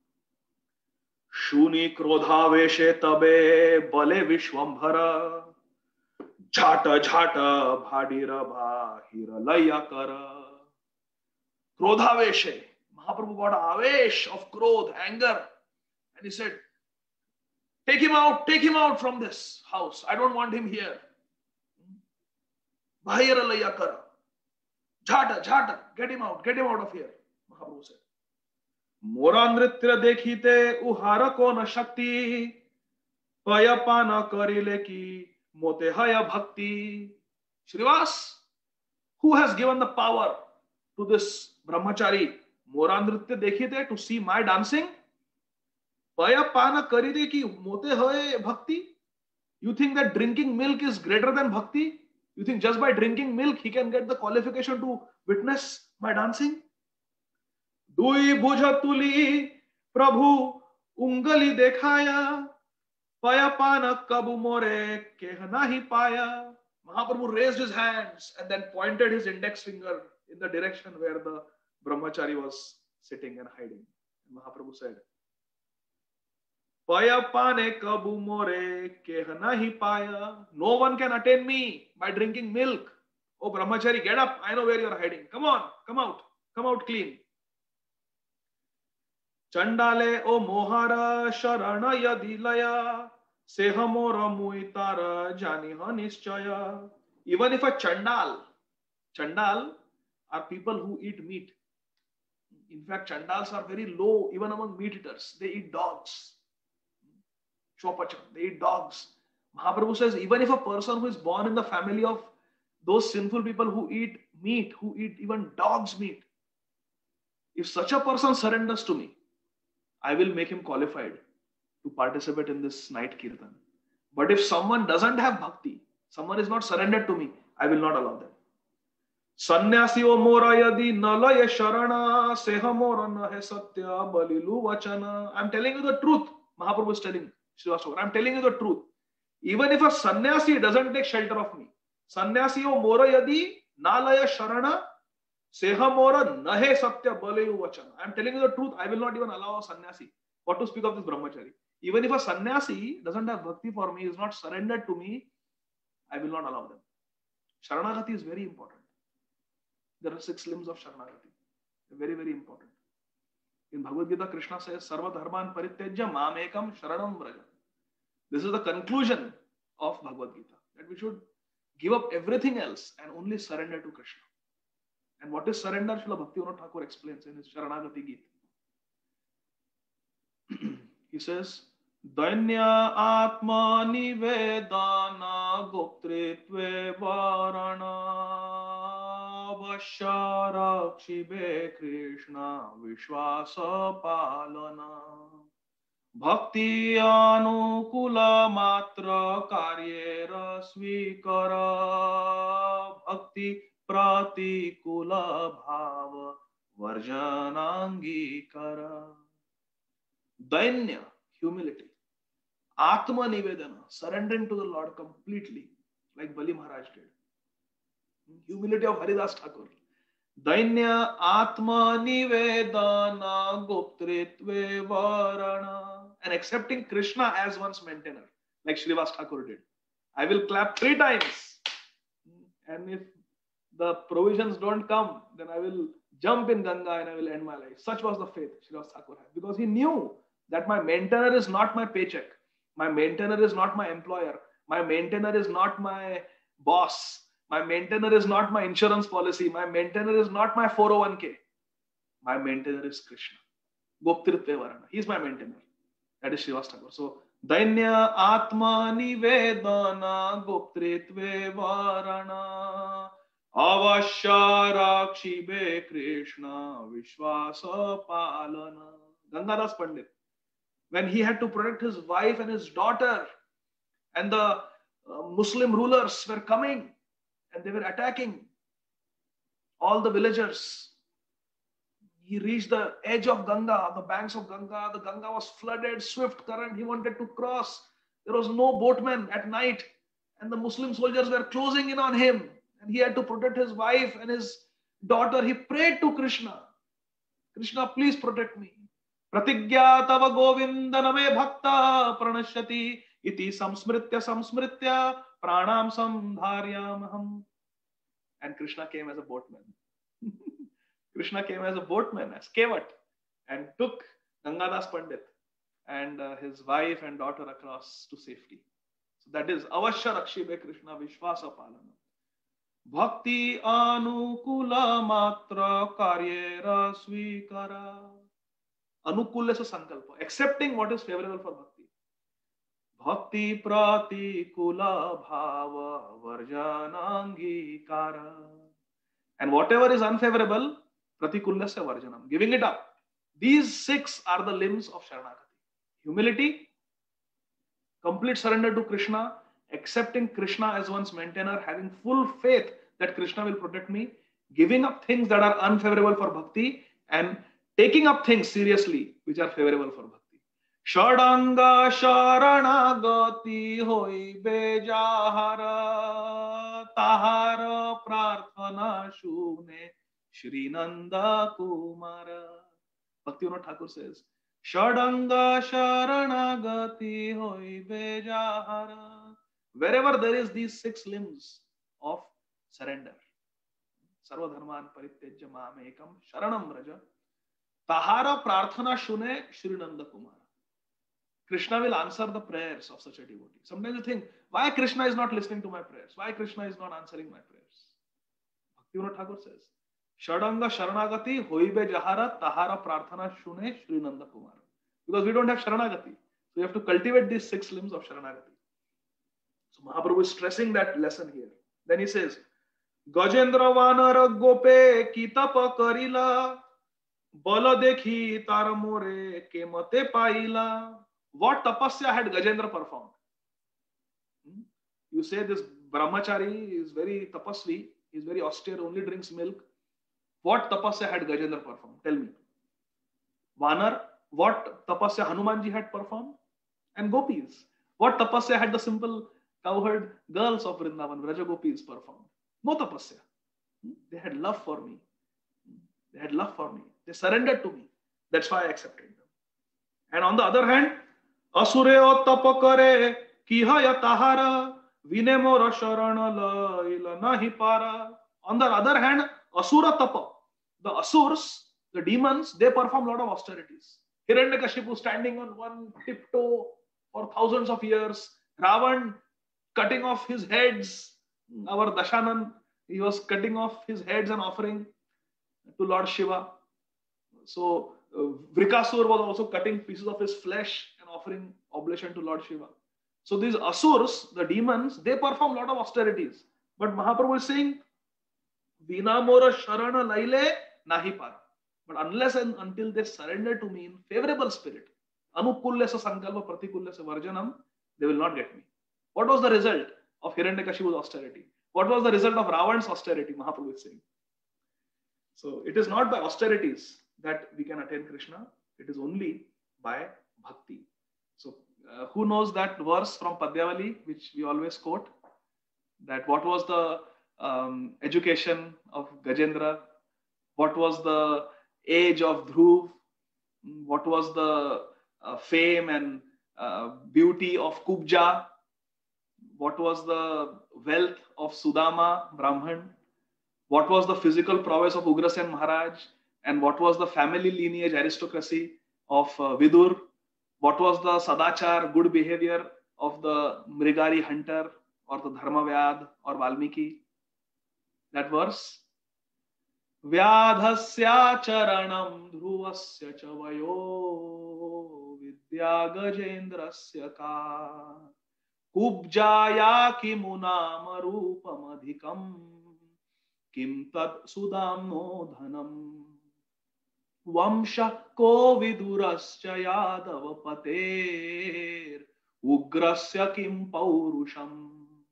Shuni krodhaveshe tabe bale vishwambhara jhata jhata bhadira bhahira laya kara. Krodhaveshe. Mahaprabhu got avesh of krodh, anger. And he said, take him out, take him out from this house. I don't want him here. Bhahira laya kara. Jhata, jhata, get him out, get him out of here. Mahaprabhu said. Mora nritya dekhite uhara kona shakti payapana karile ki mote haya bhakti. Srivas, who has given the power to this brahmachari? Mora nritya dekhite, to see my dancing? Payapana karile ki mote haya bhakti. You think that drinking milk is greater than bhakti? You think just by drinking milk he can get the qualification to witness my dancing? Dui bhujatuli prabhu ungali dekhaya payapana kabu more kehnahi paya. Mahaprabhu raised his hands and then pointed his index finger in the direction where the brahmachari was sitting and hiding. Mahaprabhu said, Payapane kabu more kehnahi paya. No one can attain me by drinking milk. Oh brahmachari, get up. I know where you are hiding. Come on, come out. Come out clean. Chandale o mohara sharana yadilaya sehamora muitara janiha nischaya. Even if a chandal, chandal are people who eat meat. In fact, chandals are very low even among meat eaters. They eat dogs. Chopachan, they eat dogs. Mahaprabhu says, even if a person who is born in the family of those sinful people who eat meat, who eat even dog's meat. If such a person surrenders to me, I will make him qualified to participate in this night kirtan. But if someone doesn't have bhakti, someone is not surrendered to me, I will not allow them. Sannyasi o mora yadi nalaya sharana seha mora nahe satya balilu vachana. I'm telling you the truth. Mahaprabhu is telling Srivastava, I'm telling you the truth. Even if a sannyasi doesn't take shelter of me, sannyasi o mora yadi nalaya sharana seha mora nahe satya balilu vachana. I'm telling you the truth. I will not even allow a sannyasi. What to speak of this brahmachari? Even if a sannyasi doesn't have bhakti for me, is not surrendered to me, I will not allow them. Sharanagati is very important. There are six limbs of Sharanagati. They're very, very important. In Bhagavad Gita, Krishna says, Sarva dharman parityajya mamekam sharanam vraja. This is the conclusion of Bhagavad Gita, that we should give up everything else and only surrender to Krishna. And what is surrender? Srila Bhaktivinoda Thakur explains in his Sharanagati Gita. He says, Danya atma nivedana goptritve varana vasharakshibhe Krishna vishwasa palana bhakti anukula matra karyera svikara bhakti pratikula bhava varjanangikara. Dainya, humility. Atma Nivedana, surrendering to the Lord completely, like Bali Maharaj did. Humility of Haridas Thakur. Dainya Atma Nivedana Goptritve Varana. And accepting Krishna as one's maintainer, like Srivas Thakur did. I will clap three times. And if the provisions don't come, then I will jump in Ganga and I will end my life. Such was the faith Srivas Thakur had. Because he knew that my maintainer is not my paycheck. My maintainer is not my employer. My maintainer is not my boss. My maintainer is not my insurance policy. My maintainer is not my four oh one k. My maintainer is Krishna. Goptritve Varana. He is my maintainer. That is Srivas Thakur. So, Dainya Atma Nivedana Goptritve Varana Avasharakshibhe Krishna Vishwasa Palana. Gangadas Pandit, when he had to protect his wife and his daughter, and the uh, Muslim rulers were coming and they were attacking all the villagers. He reached the edge of Ganga, the banks of Ganga. The Ganga was flooded, swift current. He wanted to cross. There was no boatman at night, and the Muslim soldiers were closing in on him, and he had to protect his wife and his daughter. He prayed to Krishna, Krishna, please protect me. Pratigya tava govinda name bhakta pranashyati iti samsmritya samsmritya pranam samdharyamaham. And Krishna came as a boatman. Krishna came as a boatman, as Kevat, and took Gangadas Pandit and uh, his wife and daughter across to safety. So that is Avashya Rakshibhe Krishna Vishwasa Palana. Bhakti Anukula Matra Karyera Svikara. Anukula is a sankalpa, accepting what is favorable for bhakti. Bhakti Pratikula Bhava Varjanangikara. And whatever is unfavorable, Pratikulasya Varjanam, giving it up. These six are the limbs of Sharanagati. Humility, complete surrender to Krishna, accepting Krishna as one's maintainer, having full faith that Krishna will protect me, giving up things that are unfavorable for bhakti, and taking up things seriously which are favorable for bhakti. Shadanga Sharanagati hoi bejahara tahara prarthana shune Shri Nanda Kumara. Bhaktivinoda Thakur says, Shadanga Sharanagati hoi bejahara. Wherever there is these six limbs of surrender, Sarva dharman parityajya mamekam sharanam vraja tahara prarthana shune Shri Nanda Kumara. Krishna will answer the prayers of such a devotee. Sometimes you think, why Krishna is not listening to my prayers? Why Krishna is not answering my prayers? Bhaktivinoda Thakur says, Shadanga Sharanagati hoibe jahara tahara prarthana shune Shri Nanda Kumara. Because we don't have Sharanagati. So we have to cultivate these six limbs of Sharanagati. So Mahaprabhu is stressing that lesson here. Then he says, Gajendra वानर गोपे की तप करिला बल देखी तार मोरे के मते पाइला. What tapasya had Gajendra performed? Hmm? You say this brahmachari is very tapasvi, he is very austere, only drinks milk. What tapasya had Gajendra performed? Tell me. Vanar, what tapasya Hanumanji had performed? And gopis. What tapasya had the simple cowherd girls of Vrindavan, Vraja gopis performed? No tapasya. Hmm? They had love for me. Hmm? They had love for me. They surrendered to me. That's why I accepted them. And on the other hand, Asureo tapa kare kihaya tahara vine mora sharana laila nahi para. On the other hand, Asura tapa, the Asurs, the demons, they perform a lot of austerities. Hiranyakashipu standing on one tiptoe for thousands of years. Ravan cutting off his heads. Our Dashanan, he was cutting off his heads and offering to Lord Shiva. So uh, Vrikasur was also cutting pieces of his flesh and offering oblation to Lord Shiva. So these Asurs, the demons, they perform a lot of austerities. But Mahaprabhu is saying, Vinamora Sharana Laile Nahi Para. But unless and until they surrender to me in favorable spirit, Anukullasa Sankalpa Pratikullasa Varjanam, they will not get me. What was the result of Hiranyakashipu's austerity? What was the result of Ravan's austerity? Mahaprabhu is saying. So it is not by austerities that we can attain Krishna. It is only by bhakti. So uh, who knows that verse from Padyavali, which we always quote, that what was the um, education of Gajendra? What was the age of Dhruv? What was the uh, fame and uh, beauty of Kubja? What was the wealth of Sudama, Brahman? What was the physical prowess of Ugrasen Maharaj? And what was the family lineage aristocracy of uh, Vidur? What was the sadachar, good behavior of the Mrigari hunter or the Dharmavyad or Valmiki? That verse. Vyadhasya charanam dhruvasya chavayo vidya gajendrasya ka kubjaya kimunam rupam adhikam kim tat sudamno dhanam vamsha ko vidurasya yadava pater ugrasya kim paurusham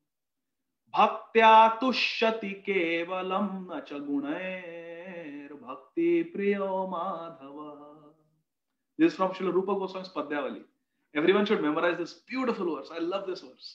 bhaktya tushyati kevalam nacha gunair bhakti priyo madhava. This is from Srila Rupa Goswami's Padyavali. Everyone should memorize this beautiful verse. I love this verse.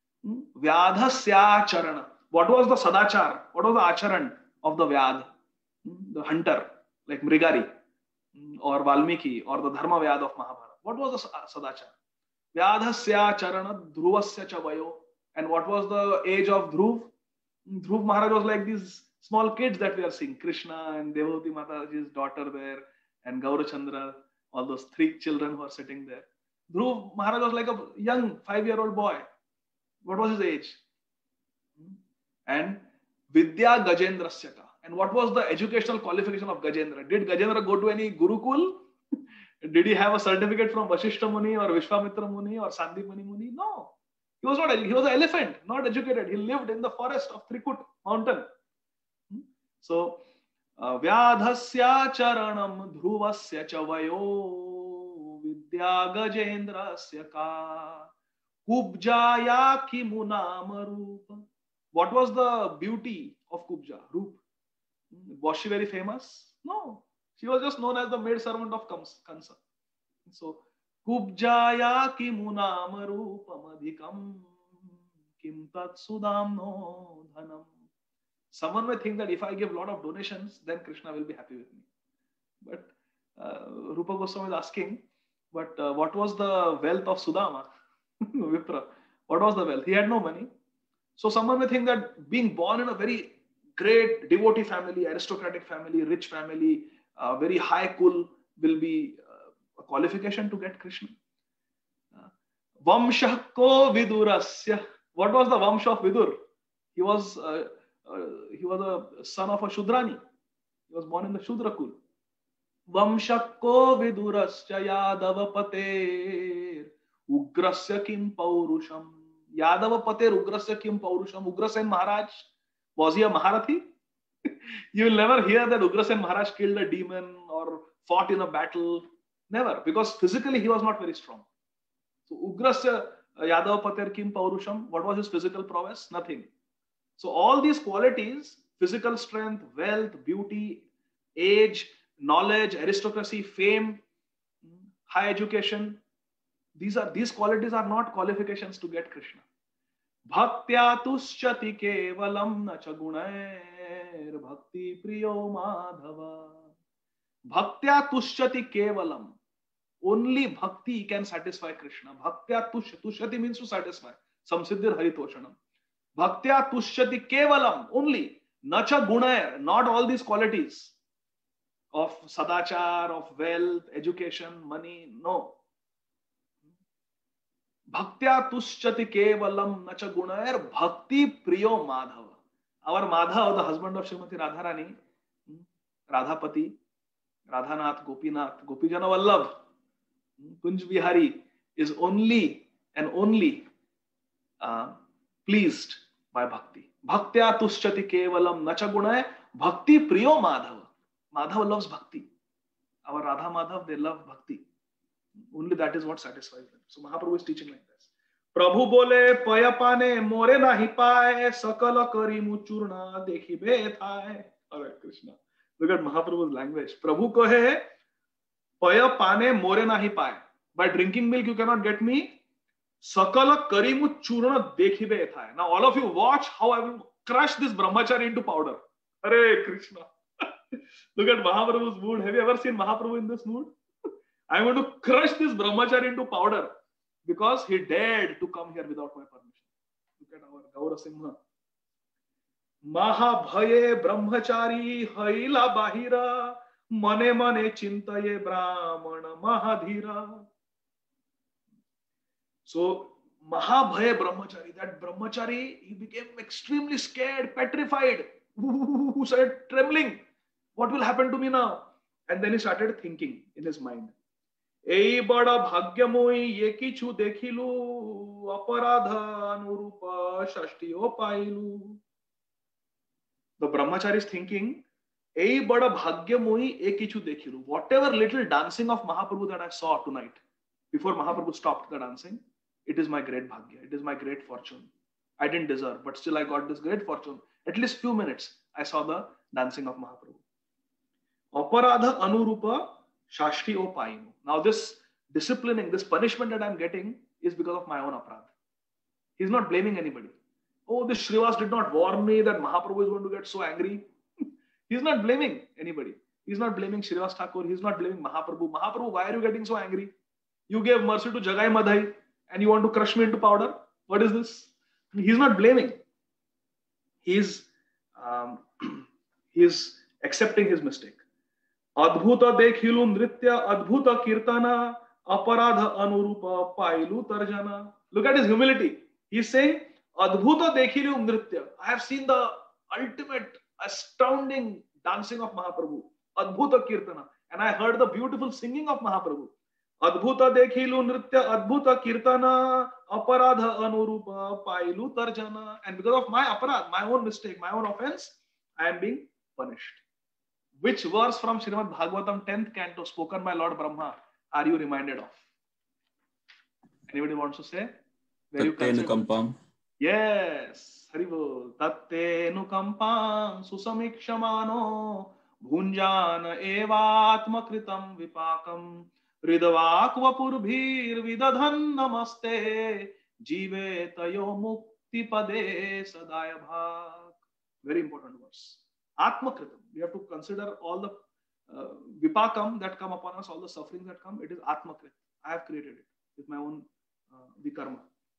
Vyadhasya charana. What was the sadachar? What was the acharan of the Vyad? The hunter, like Mrigari or Valmiki or the Dharma Vyad of Mahabharata. What was the sadachar? Vyadhasya charana dhruvasya chavayo. And what was the age of Dhruv? Dhruv Maharaj was like these small kids that we are seeing. Krishna and Devavati Mataji's daughter there and Gaurachandra, all those three children who are sitting there. Dhruv Maharaj was like a young five-year-old boy. What was his age? And Vidya Gajendrasya ka. And what was the educational qualification of Gajendra? Did Gajendra go to any Gurukul? Did he have a certificate from Vasishta Muni or Vishwamitra Muni or Sandipani Muni? No. He was not, he was an elephant, not educated. He lived in the forest of Trikut mountain. So, Vyadhasya charanam dhruvasya chavayo vidya gajendrasya ka kubjaya kimunam rupa. What was the beauty of Kubja? Rup. Was she very famous? No. She was just known as the maid servant of Kansa. So, Kubjaya kimunam rupam adhikam kim tat sudamno dhanam. Someone may think that if I give a lot of donations, then Krishna will be happy with me. But uh, Rupa Goswami is asking, but uh, what was the wealth of Sudama? Vipra. What was the wealth? He had no money. So someone may think that being born in a very great devotee family, aristocratic family, rich family, uh, very high kul will be a qualification to get Krishna. Vamsha ko vidurasya. What was the Vamsha of Vidur? He was uh, uh, he was a son of a Shudrani. He was born in the Shudra kul. Vamsha ko vidurasya yadava pater ugrasya kim paurusham. Yadava pater ugrasya kim paurusham. Ugrasen Maharaj Was he a Maharathi? You will never hear that Ugrasen Maharaj killed a demon or fought in a battle. Never, because physically he was not very strong. So Ugrasya Yadav Pater Kim Paurusham, what was his physical prowess? Nothing. So all these qualities, physical strength, wealth, beauty, age, knowledge, aristocracy, fame, high education, these are these qualities are not qualifications to get Krishna. Bhaktya tushchati kevalam na cha gunair bhakti priyo madhava. Bhaktya tushchati kevalam. Only bhakti can satisfy Krishna. Bhaktya tush, tushchati means to satisfy. Samsiddhir haritoshanam. Bhaktya tushchati kevalam. Only. Nacha gunair. Not all these qualities of sadachar, of wealth, education, money. No. Bhaktya tushchati kevalam nacha gunair bhakti priyo madhava. Our Madhav, the husband of Srimati Radharani, Radhapati, Radhanath, Gopinath, Gopijana Vallabh, Kunj Bihari is only and only uh, pleased by bhakti. Bhaktya tushchati kevalam nacha gunay bhakti priyo madhava. Madhava loves bhakti. Our Radha Madhav, they love bhakti. Only that is what satisfies them. So Mahaprabhu is teaching like this. Prabhu bole payapane more nahi paye sakala kari muchurna dekhibe thai. Hare Krishna. Look at Mahaprabhu's language. Prabhu kohe payapane more nahi paye. By drinking milk you cannot get me. Sakala kari muchurna dekhibe thai. Now all of you watch how I will crush this brahmachari into powder. Hare Krishna. Look at Mahaprabhu's mood. Have you ever seen Mahaprabhu in this mood? I'm going to crush this brahmachari into powder because he dared to come here without my permission. Look at our Gaura Simha. Mahabhaye brahmachari haila bahira mane mane chintaye brahmana mahadhira. So Mahabhaye brahmachari, that brahmachari, he became extremely scared, petrified, who started trembling. What will happen to me now? And then he started thinking in his mind. এই বড় ভাগ্যময় এ কিছু দেখিলু অপরাধ অনুরূপ ষষ্ঠীও পাইলু. The brahmachari is thinking, এই বড় ভাগ্যময় এ কিছু দেখিলু. Whatever little dancing of Mahaprabhu that I saw tonight, before Mahaprabhu stopped the dancing, it is my great bhagya. It is my great fortune. I didn't deserve, but still I got this great fortune. At least few minutes, I saw the dancing of Mahaprabhu. Aparadha anurupa shashti o painu. Now this disciplining, this punishment that I'm getting is because of my own aparadha. He's not blaming anybody. Oh, this Shrivas did not warn me that Mahaprabhu is going to get so angry. He's not blaming anybody. He's not blaming Shrivas Thakur. He's not blaming Mahaprabhu. Mahaprabhu, why are you getting so angry? You gave mercy to Jagai Madhai and you want to crush me into powder? What is this? He's not blaming. He's, um, he's accepting his mistake. Adbhuta dekhilu nritya adbhuta kirtana aparadha anurupa pailu tarjana. Look at his humility. He's saying, Adbhuta dekhilu nritya. I have seen the ultimate, astounding dancing of Mahaprabhu. Adbhuta kirtana. And I heard the beautiful singing of Mahaprabhu. Adbhuta dekhilu nritya adbhuta kirtana aparadha anurupa pailu tarjana. And because of my aparadh, my own mistake, my own offense, I am being punished. Which verse from Srimad Bhagavatam tenth canto spoken by Lord Brahma are you reminded of? Anybody wants to say? Where you Tatte Yes. Haribo. Tatte nukampam susamikshamano bhunjana evatma kritam vipakam ridavakva purbhir vidadhan namaste jive tayo mukti pade sadaya bhag. Very important verse. Atmakritam. We have to consider all the uh, vipakam that come upon us, all the sufferings that come. It is Atmakrit. I have created it with my own uh, vikarma.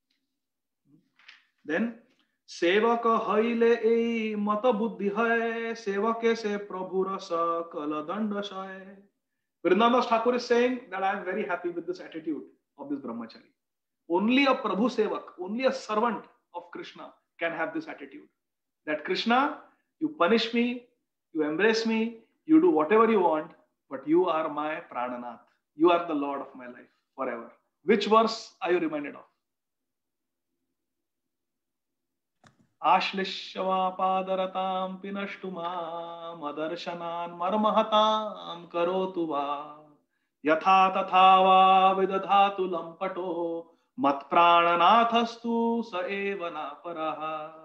Then, sevaka haile ei mata buddhi hai sevake se prabhu rasa kala dandashay. Vrindavan Thakur is saying that I am very happy with this attitude of this brahmachari. Only a Prabhu sevak, only a servant of Krishna can have this attitude. That Krishna, you punish me, you embrace me, you do whatever you want, but you are my Prananath. You are the Lord of my life forever. Which verse are you reminded of? आश्लिष्यवापादरतां पिनष्टु माम् अदर्शनान् मर्महतां करोतु वा यथा तथा वा विदधातु लम्पटो मत्प्राणनाथस्तु स एव न परः.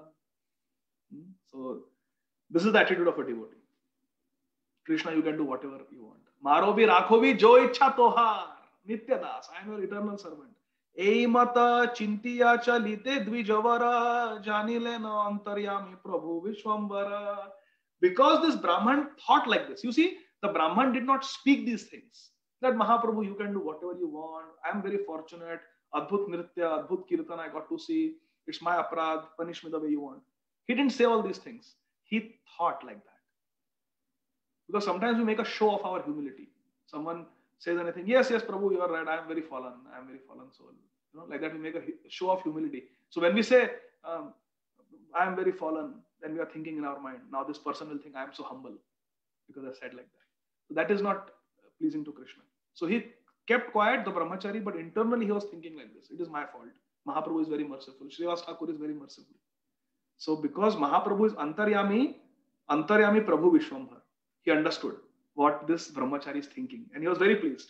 So this is the attitude of a devotee. Krishna, you can do whatever you want. मारो भी राखो भी जो इच्छा तोहार नित्यदास. I am your eternal servant. एमत चिंतिया चलिते द्विजवर जानिले न अंतर्यामी प्रभु Vishwambar. Because this Brahman thought like this. You see, the Brahman did not speak these things. That Mahaprabhu, you can do whatever you want. I am very fortunate. Adbhut Nritya, Adbhut Kirtan I got to see. It's my aprad. Punish me the way you want. He didn't say all these things. He thought like that. Because sometimes we make a show of our humility. Someone says anything, yes, yes, Prabhu, you are right. I am very fallen. I am very fallen soul. You know, like that we make a show of humility. So when we say, um, I am very fallen, then we are thinking in our mind, now this person will think I am so humble because I said like that. So that is not pleasing to Krishna. So he kept quiet, the brahmachari, but internally he was thinking like this. It is my fault. Mahaprabhu is very merciful. Srivas Thakur is very merciful. So because Mahaprabhu is Antaryami, Antaryami Prabhu Vishwambhar, he understood what this brahmachari is thinking and he was very pleased.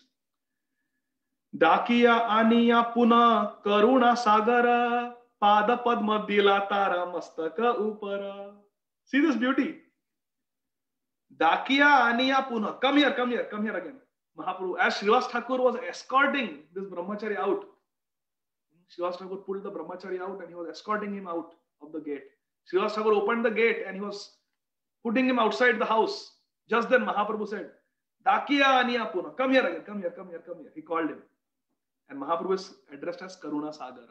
Dakiya aniya puna karuna sagara pada padma dila tara mastaka upara. See this beauty. Dakiya aniya puna. Come here, come here, come here again. Mahaprabhu, as Srivas Thakur was escorting this brahmachari out, Srivas Thakur pulled the brahmachari out and he was escorting him out of the gate. Srivas Thakur opened the gate and he was putting him outside the house. Just then Mahaprabhu said, Dakiya aniya puna. Come here again, come here, come here, come here. He called him. And Mahaprabhu is addressed as Karuna Sagara.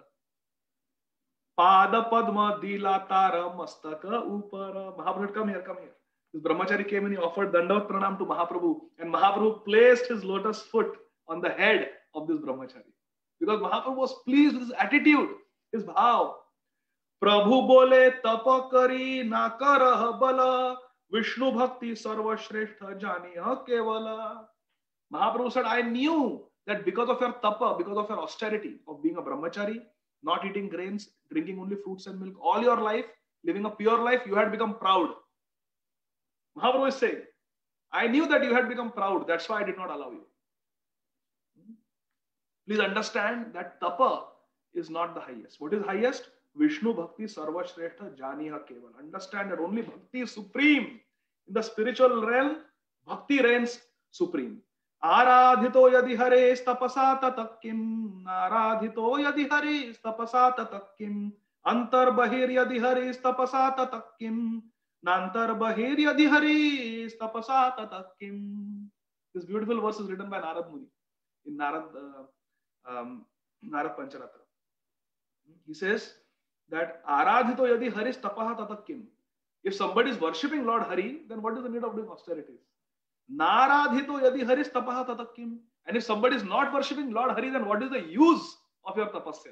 Pada Padma Dila Tara Mastaka Upara. Mahaprabhu said, come here, come here. This brahmachari came and he offered Dandavat Pranam to Mahaprabhu. And Mahaprabhu placed his lotus foot on the head of this brahmachari. Because Mahaprabhu was pleased with his attitude, his bhav. Prabhu bole tapa kari na karah bala Vishnu bhakti sarva shrestha janiya kevala. Mahaprabhu said, I knew that because of your tapa, because of your austerity of being a brahmachari, not eating grains, drinking only fruits and milk, all your life, living a pure life, you had become proud. Mahaprabhu is saying, I knew that you had become proud. That's why I did not allow you. Please understand that tapa is not the highest. What is highest? Vishnu Bhakti Sarva Shrestha Janiha Keval. Understand that only Bhakti is supreme. In the spiritual realm, Bhakti reigns supreme. Aradhito yadi hares tapasa tatakim. Aradhito yadi hares tapasa tatakim. Antar bahir yadi hares tapasa tatakim. Nantar bahir yadi hares tapasa tatakim. This beautiful verse is written by Narad Muni in Narad, uh, um, Narad Pancharatra. He says that Aradhito yadi haris tapaha tatakim. If somebody is worshipping Lord Hari, then what is the need of doing austerities? Naradhito yadi haris tapaha tatakim. And if somebody is not worshipping Lord Hari, then what is the use of your tapasya?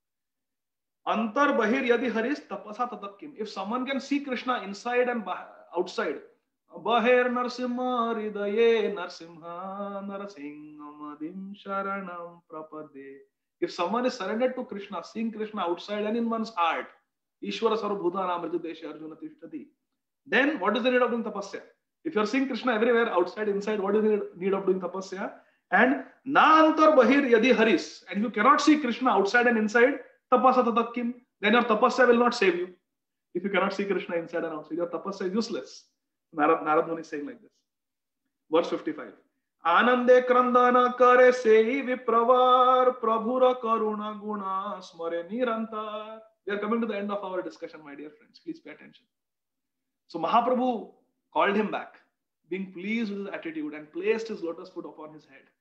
Antar bahir yadi haris tapasa tatakim. If someone can see Krishna inside and outside, Bahir Narsimha Ridaye Narsimha Narasingamadim Sharanam Prapade. If someone is surrendered to Krishna, seeing Krishna outside and in one's heart, Ishvara Sarvabhutana Amritadesha Arjuna Tishtati, then what is the need of doing tapasya? If you are seeing Krishna everywhere, outside, inside, what is the need of doing tapasya? And Na Antar Bahir Yadi Haris. And if you cannot see Krishna outside and inside, tapasa tatakim, then your tapasya will not save you. If you cannot see Krishna inside and outside, your tapasya is useless. Narad, Narad Muni is saying like this. Verse fifty-five. Anande krandana kare sei vipravar prabhura karuna guna smare nirantar. We are coming to the end of our discussion, my dear friends. Please pay attention. So Mahaprabhu called him back, being pleased with his attitude, and placed his lotus foot upon his head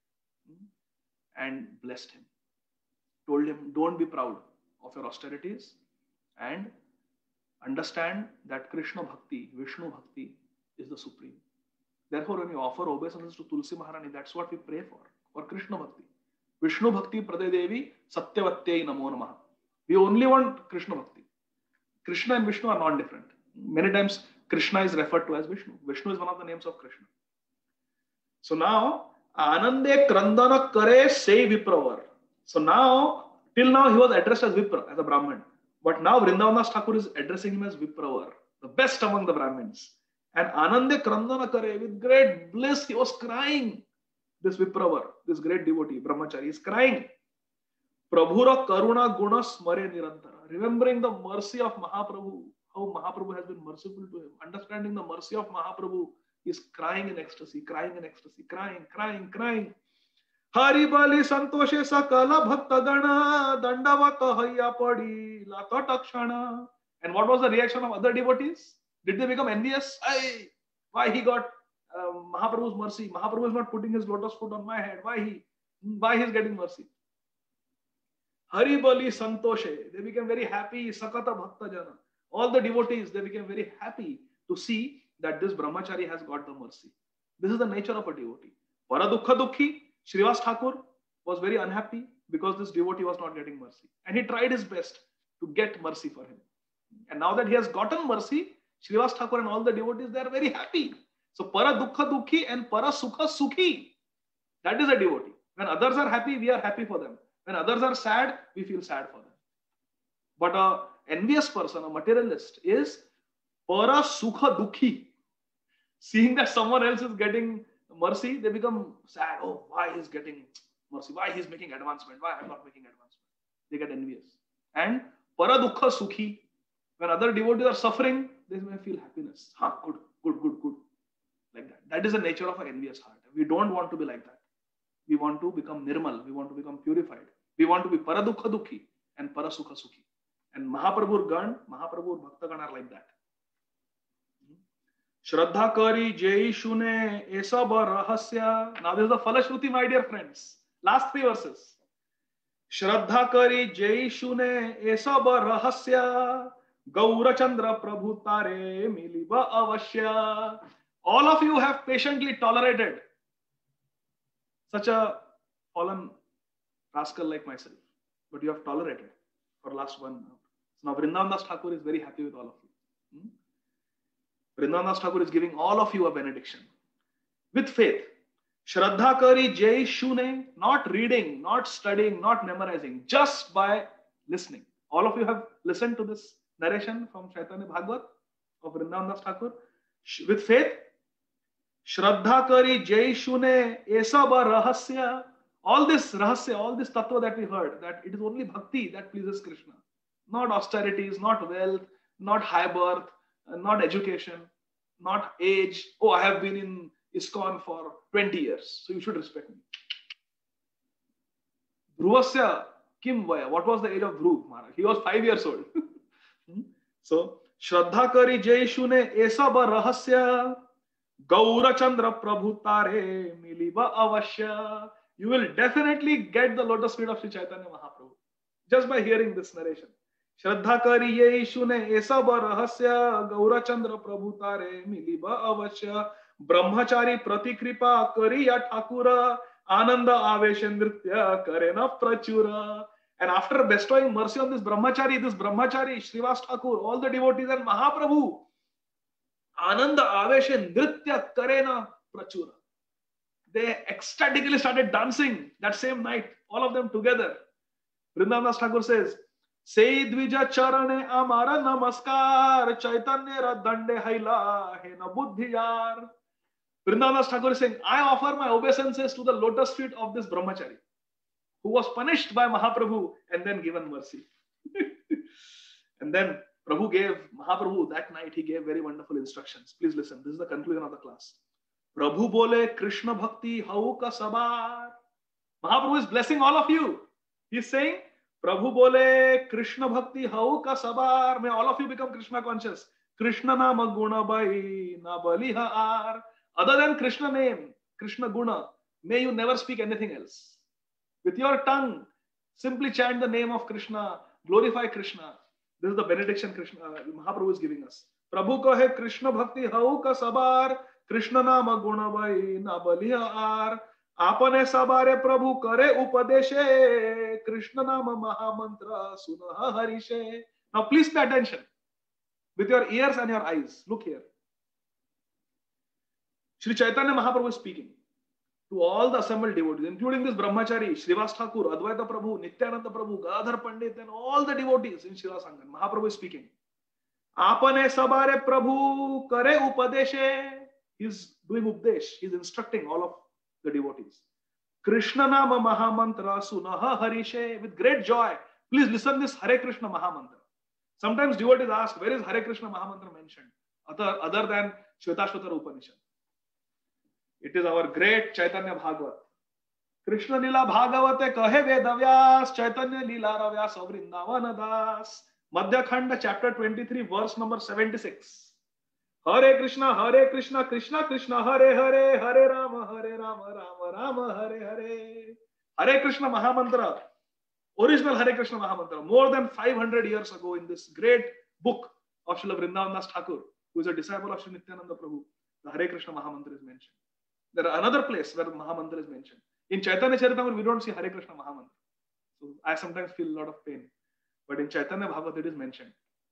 and blessed him. Told him, don't be proud of your austerities and understand that Krishna Bhakti, Vishnu Bhakti is the supreme. Therefore, when you offer obeisances to Tulsi Maharani, that's what we pray for, for Krishna Bhakti. Vishnu Bhakti Prade Devi Satyavatyai Namo Namaha. We only want Krishna Bhakti. Krishna and Vishnu are not different. Many times Krishna is referred to as Vishnu. Vishnu is one of the names of Krishna. So now, Anande Krandana Kare Sei Vipravar. So now, till now he was addressed as Vipra, as a Brahman. But now Vrindavan Thakur is addressing him as Vipravar, the best among the Brahmins. And Anande Krandana Kare, with great bliss, he was crying. This Vipravar, this great devotee, Brahmachari, is crying. Prabhura Karuna Guna Smare Nirantara, remembering the mercy of Mahaprabhu, how Mahaprabhu has been merciful to him, understanding the mercy of Mahaprabhu, he is crying in ecstasy, crying in ecstasy, crying, crying, crying. Hari Bali Santoshe Sakala Bhakta Gana Dandavata Haya Padi Lata Takshana. And what was the reaction of other devotees? Did they become envious? Ay, why he got uh, Mahaprabhu's mercy? Mahaprabhu is not putting his lotus foot on my head. Why he? Why he is getting mercy? Hari Bali Santoshe. They became very happy. Sakata Bhakta Jana. All the devotees, they became very happy to see that this Brahmachari has got the mercy. This is the nature of a devotee. Paradukha Dukhi, Srivas Thakur was very unhappy because this devotee was not getting mercy. And he tried his best to get mercy for him. And now that he has gotten mercy, Srivas Thakur and all the devotees, they are very happy. So Paradukha Dukhi and Parasukha Sukhi, that is a devotee. When others are happy, we are happy for them. When others are sad, we feel sad for them. But a envious person, a materialist, is Parasukha Dukhi. Seeing that someone else is getting mercy, they become sad. Oh, why he's getting mercy? Why he's making advancement? Why I'm not making advancement? They get envious. And Paradukha Sukhi, when other devotees are suffering, they may feel happiness. Ha, good, good, good, good. Like that. That is the nature of an envious heart. We don't want to be like that. We want to become nirmal. We want to become purified. We want to be Paradukha Dukhi and Parasukha Sukhi. And Mahaprabhu Gan, Mahaprabhu Bhaktagan are like that. Shraddha Kari Jai Shune Esab Rahasya. Now this is the Falashruti, my dear friends. Last three verses. Shraddha Kari Jai Shune Esab Rahasya. Gaurachandra Prabhu Tare Miliba Avashya. All of you have patiently tolerated such a fallen rascal like myself. But you have tolerated for last one hour. So now Vrindavan Das Thakur is very happy with all of you. Hmm? Vrindavan Das Thakur is giving all of you a benediction. With faith. Shraddha Kari Jai Shune. Not reading, not studying, not memorizing. Just by listening. All of you have listened to this narration from Chaitanya Bhagavat of Vrindavan Das Thakur. With faith. Shraddha Kari Jai Shune Esaba Rahasya. All this rahasya, all this tattva that we heard, that it is only bhakti that pleases Krishna. Not austerities, not wealth, not high birth, not education, not age. Oh, I have been in ISKCON for twenty years, so you should respect me. Dhruvasya Kim Vaya. What was the age of Dhruv Maharaj? He was five years old. So, Shraddha Kari Jai Shune Esaba Rahasya Gaurachandra Prabhu Tare Miliba Avashya. You will definitely get the lotus feet of Sri Chaitanya Mahaprabhu just by hearing this narration. Shraddha Kari Jai Shune Esaba Rahasya Gaurachandra Prabhu Tare Miliba Avashya Brahmachari Pratikripa Kariya Thakura Ananda Avesha Nritya Karena Prachura. And after bestowing mercy on this Brahmachari, this Brahmachari, Srivas Thakur, all the devotees and Mahaprabhu, Ananda Avesha Nritya Karena Prachura. They ecstatically started dancing that same night, all of them together. Vrindavan Das Thakur says, Sei Dvija Charane Amara Namaskar Chaitanya Radande Haila Hena Buddhiyar. Vrindavan Das Thakur is saying, I offer my obeisances to the lotus feet of this Brahmachari, who was punished by Mahaprabhu and then given mercy. And then Prabhu gave, Mahaprabhu that night, he gave very wonderful instructions. Please listen, this is the conclusion of the class. Prabhu bole Krishna Bhakti hau ka sabar. Mahaprabhu is blessing all of you. He is saying, Prabhu bole Krishna Bhakti hau ka sabar. May all of you become Krishna conscious. Krishna nama guna bai na baliha ar. Other than Krishna name, Krishna guna, may you never speak anything else. With your tongue, simply chant the name of Krishna, glorify Krishna. This is the benediction Krishna uh, Mahaprabhu is giving us. Prabhu kahe Krishna Bhakti hau ka sabar. Krishna nama guna bai na baliha ar. Apane sabare Prabhu kare upadeshe. Krishna nama mahamantra sunaha harishe. Now please pay attention with your ears and your eyes. Look here. Shri Chaitanya Mahaprabhu is speaking. to all the assembled devotees, including this Brahmachari, Srivas Thakur, Advaita Prabhu, Nityananda Prabhu, Gadadhar Pandit, and all the devotees in Srila Sangam. Mahaprabhu is speaking. Apane sabare Prabhu kare upadeshe. He's doing updesh. He's instructing all of the devotees. Krishna nama mahamantra sunaha harishe. With great joy, please listen this Hare Krishna Mahamantra. Sometimes devotees ask, where is Hare Krishna Mahamantra mentioned other, other than Shvetashvatara Upanishad? It is our great Chaitanya Bhagavat. Krishna Lila Bhagavate kahe Vedavyas, Chaitanya Lila Ravyas of Vrindavana Das. Madhya Khanda chapter twenty-three, verse number seventy-six. Hare Krishna, Hare Krishna, Krishna Krishna, Hare Hare, Hare Rama, Hare Rama, Rama Rama, Hare Hare. Hare Krishna Mahamantra, original Hare Krishna Mahamantra, more than five hundred years ago in this great book of Srila Vrindavan Das Thakur, who is a disciple of Sri Nityananda Prabhu, the Hare Krishna Mahamantra is mentioned. There are another place where the Mahamantra is mentioned. In Chaitanya Charitamrita, we don't see Hare Krishna Mahamantra. So I sometimes feel a lot of pain. But in Chaitanya Bhagavat, it is mentioned.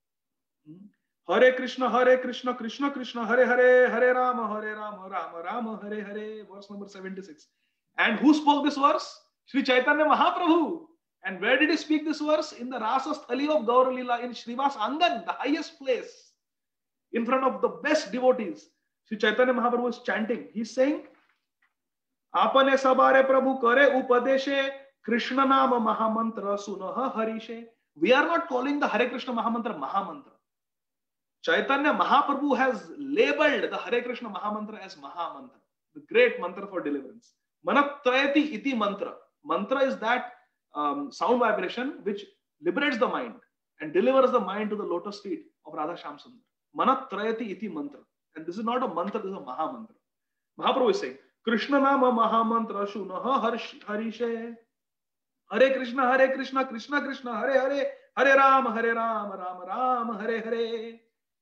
Hmm? Hare Krishna, Hare Krishna, Krishna Krishna, Hare Hare, Hare Rama, Hare Rama, Rama Rama, Hare Hare. Verse number seventy-six. And who spoke this verse? Sri Chaitanya Mahaprabhu. And where did he speak this verse? In the Rasa Sthali of Gaur Lila, in Srivas Angan, the highest place, in front of the best devotees. Sri Chaitanya Mahaprabhu is chanting. He's saying, Apane sabare Prabhu kare upadeshe, Krishna nama Mahamantra sunaha harishe. We are not calling the Hare Krishna Mahamantra Mahamantra. Chaitanya Mahaprabhu has labeled the Hare Krishna Mahamantra as Mahamantra, the great mantra for deliverance. Manatrayati iti mantra. Mantra is that um, sound vibration which liberates the mind and delivers the mind to the lotus feet of Radha Shyamsundar. Manatrayati iti mantra. And this is not a mantra, this is a Mahamantra. Mahaprabhu is saying, Krishna nama Mahamantra shunaha harishe. Hare Krishna, Hare Krishna, Krishna Krishna, Hare Hare, Hare Rama, Hare Rama, Rama Rama, Hare Hare.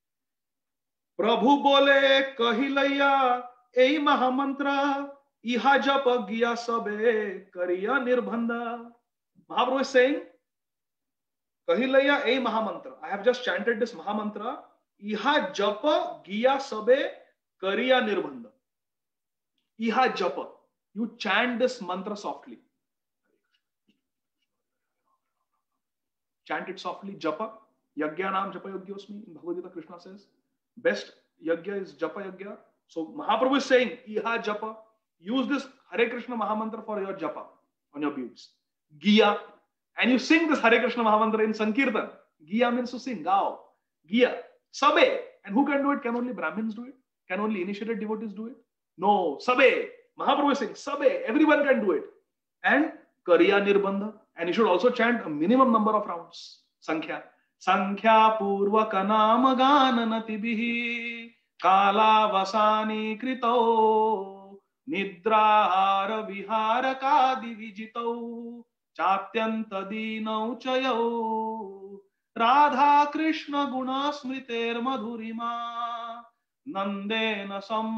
Prabhu bole kahilaya ei Mahamantra, iha japa giya sabe kariya nirbandha. Mahaprabhu is saying, kahilaya ei Mahamantra. I have just chanted this Mahamantra. Iha japa giya sabe kariya nirbandha. Iha japa. You chant this mantra softly. Chant it softly. Japa. Yagya naam japa yogyosmi. In Bhagavad Gita, Krishna says, best yagya is japa yagya. So Mahaprabhu is saying, iha japa. Use this Hare Krishna Mahamantra for your japa on your beads. Giya. And you sing this Hare Krishna Mahamantra in Sankirtan. Giya means to sing. Gao. Giya. Sabe. And who can do it? Can only Brahmins do it? Can only initiated devotees do it? No. Sabe. Mahaprabhu is saying, Sabe. Everyone can do it. And Kariya Nirbandha. And you should also chant a minimum number of rounds. Sankhya. Sankhya Purvaka Nama Gananati Bihi Kala Vasani Krito Nidrahara Vihara Kadi Vijito Chatyanta Dinau Chayo Radha Krishna Guna Smriter Madhurima Nandena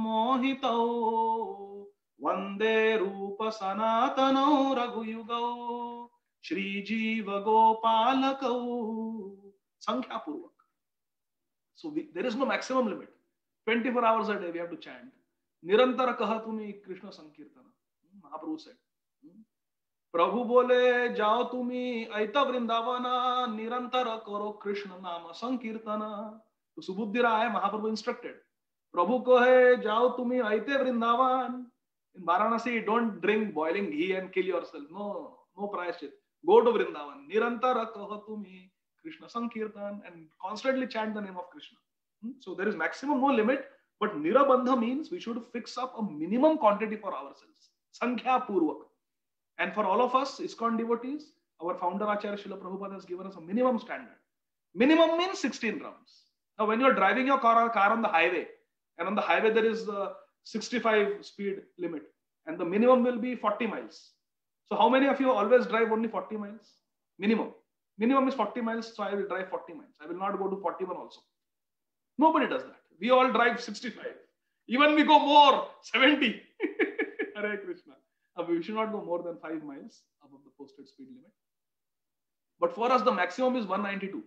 Sammohito Vande Rupa Sanatano Raghuyugau Shri Jiva Gopalakau. Sankhya Purvak. So we, there is no maximum limit. twenty-four hours a day we have to chant. Nirantara kaha tumi Krishna Sankirtana. Mahaprabhu said. Prabhu bole jao tumi aita Vrindavana nirantara karo Krishna nama Sankirtana. So Subuddhi Raya Mahaprabhu instructed. Prabhu kohe jao tumi aite Vrindavan. In Varanasi, don't drink boiling ghee and kill yourself. No, no prayashchit. Go to Vrindavan. Nirantara kahatumi Krishna Sankirtan and constantly chant the name of Krishna. So there is maximum no limit, but Nirabandha means we should fix up a minimum quantity for ourselves. Sankhya Purvak. And for all of us, ISKCON devotees, our founder Acharya Srila Prabhupada has given us a minimum standard. Minimum means sixteen rounds. Now when you are driving your car, car on the highway, and on the highway there is a sixty-five speed limit, and the minimum will be forty miles. So how many of you always drive only forty miles? Minimum. Minimum is forty miles, so I will drive forty miles. I will not go to forty-one also. Nobody does that. We all drive sixty-five. Even we go more, seventy. Hare Krishna. Uh, we should not go more than five miles above the posted speed limit. But for us, the maximum is one ninety-two.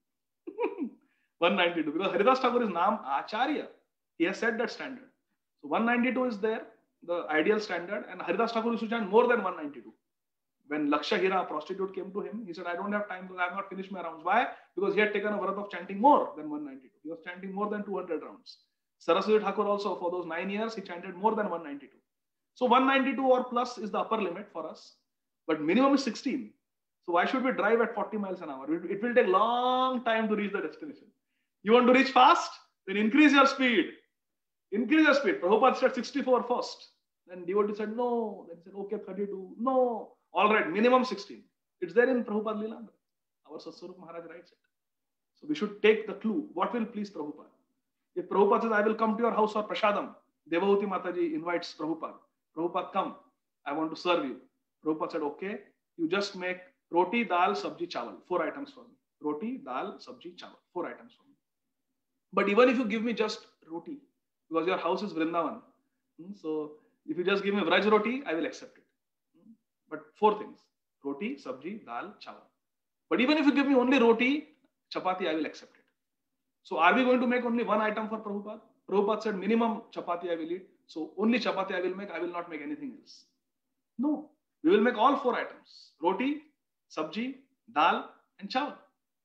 one ninety-two. Because Haridas Thakur is Naam Acharya. He has set that standard. So one ninety-two is there. the ideal standard, and Haridas Thakur used to chant more than one ninety-two. When Laksha Hira, a prostitute, came to him, he said, I don't have time because I have not finished my rounds. Why? Because he had taken a vrat of chanting more than one ninety-two. He was chanting more than two hundred rounds. Saraswati Thakur also, for those nine years, he chanted more than one ninety-two. So one ninety-two or plus is the upper limit for us, but minimum is sixteen. So why should we drive at forty miles an hour? It, it will take long time to reach the destination. You want to reach fast? Then increase your speed. Increase your speed. Prabhupada said sixty-four first. Then devotee said no. Then he said okay, thirty-two. No. All right, minimum sixteen. It's there in Prabhupada Leela. Our Satswarup Maharaj writes it. So we should take the clue. What will please Prabhupada? If Prabhupada says, I will come to your house for Prashadam, Devahuti Mataji invites Prabhupada. Prabhupada, come. I want to serve you. Prabhupada said, okay, you just make roti, dal, sabji, chawal. Four items for me. Roti, dal, sabji, chawal. Four items for me. But even if you give me just roti, because your house is Vrindavan, so if you just give me Vraj roti, I will accept it. But four things: roti, sabji, dal, chawal. But even if you give me only roti, chapati, I will accept it. So are we going to make only one item for Prabhupada? Prabhupada said minimum chapati I will eat. So only chapati I will make. I will not make anything else. No, we will make all four items: roti, sabji, dal, and chawal.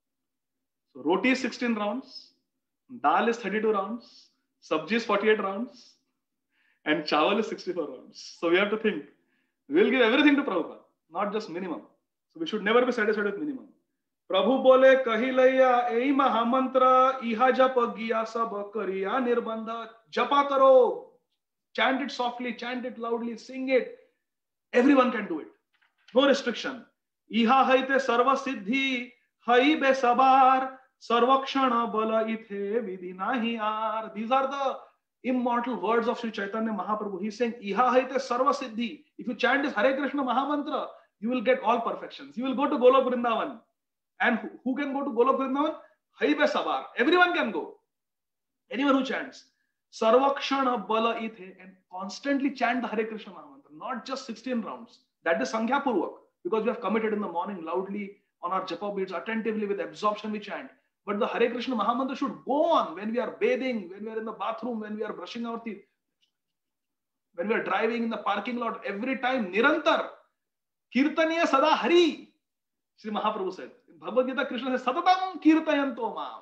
So roti is sixteen rounds, dal is thirty-two rounds, sabji is forty-eight rounds, and chawal is sixty-four rounds. So we have to think. We will give everything to Prabhupada, not just minimum. So we should never be satisfied with minimum. Prabhu bole kahi laya ei mahamantra iha jap giya sab kariya nirbandha. Japa karo, chant it softly, chant it loudly, sing it. Everyone can do it. No restriction. Iha haite sarva siddhi hai be sabar sarvakshana bala ithe vidhi nahi ar. These are the immortal words of Sri Chaitanya Mahaprabhu. He's saying, Iha haite sarva siddhi. If you chant this Hare Krishna Mahamantra, you will get all perfections. You will go to Golok Vrindavan. And who can go to Golok Vrindavan? Haibe Sabar. Everyone can go. Anyone who chants. Sarvakshana bala ithe. And constantly chant the Hare Krishna Mahamantra. Not just sixteen rounds. That is Sankhya Purvak. Because we have committed in the morning loudly on our japa beads, attentively with absorption we chant. But the Hare Krishna Mahamantra should go on when we are bathing, when we are in the bathroom, when we are brushing our teeth, when we are driving in the parking lot, every time, Nirantar. Kirtaniya sada hari. Sri Mahaprabhu said. In Bhagavad Gita, Krishna says, Satatam kirtayanto mam.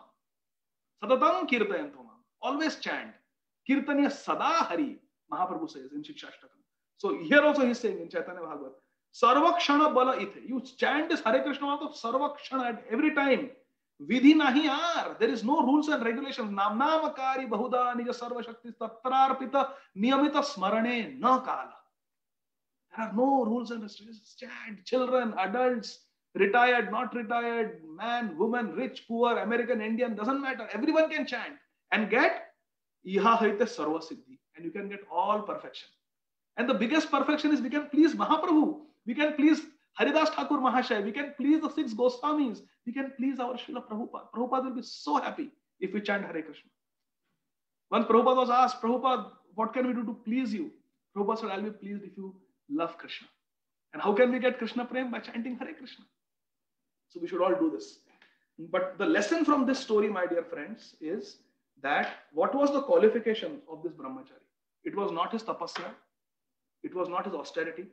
Satatam kirtayanto mam. Always chant. Kirtaniya sada hari. Mahaprabhu says in Shikshashtakam. So here also he is saying in Chaitanya Bhagavat, Sarvakshana bala ithe. You chant this Hare Krishna Mahaprabhu, Sarvakshana at every time. Vidhi nahi ar. There is no rules and regulations. Namnamakari bahuda nija sarva shakti tatrarpita niyamita smarane na kala. There are no rules and restrictions. Chant. Children, adults, retired, not retired, man, woman, rich, poor, American, Indian, doesn't matter. Everyone can chant and get Iha haite sarva siddhi. And you can get all perfection. And the biggest perfection is we can please Mahaprabhu. We can please Haridas Thakur Mahashaya. We can please the six Goswamis. We can please our Srila Prabhupada. Prabhupada will be so happy if we chant Hare Krishna. Once Prabhupada was asked, Prabhupada, what can we do to please you? Prabhupada said, I'll be pleased if you love Krishna. And how can we get Krishna Prem? By chanting Hare Krishna. So we should all do this. But the lesson from this story, my dear friends, is that what was the qualification of this brahmachari? It was not his tapasya. It was not his austerity.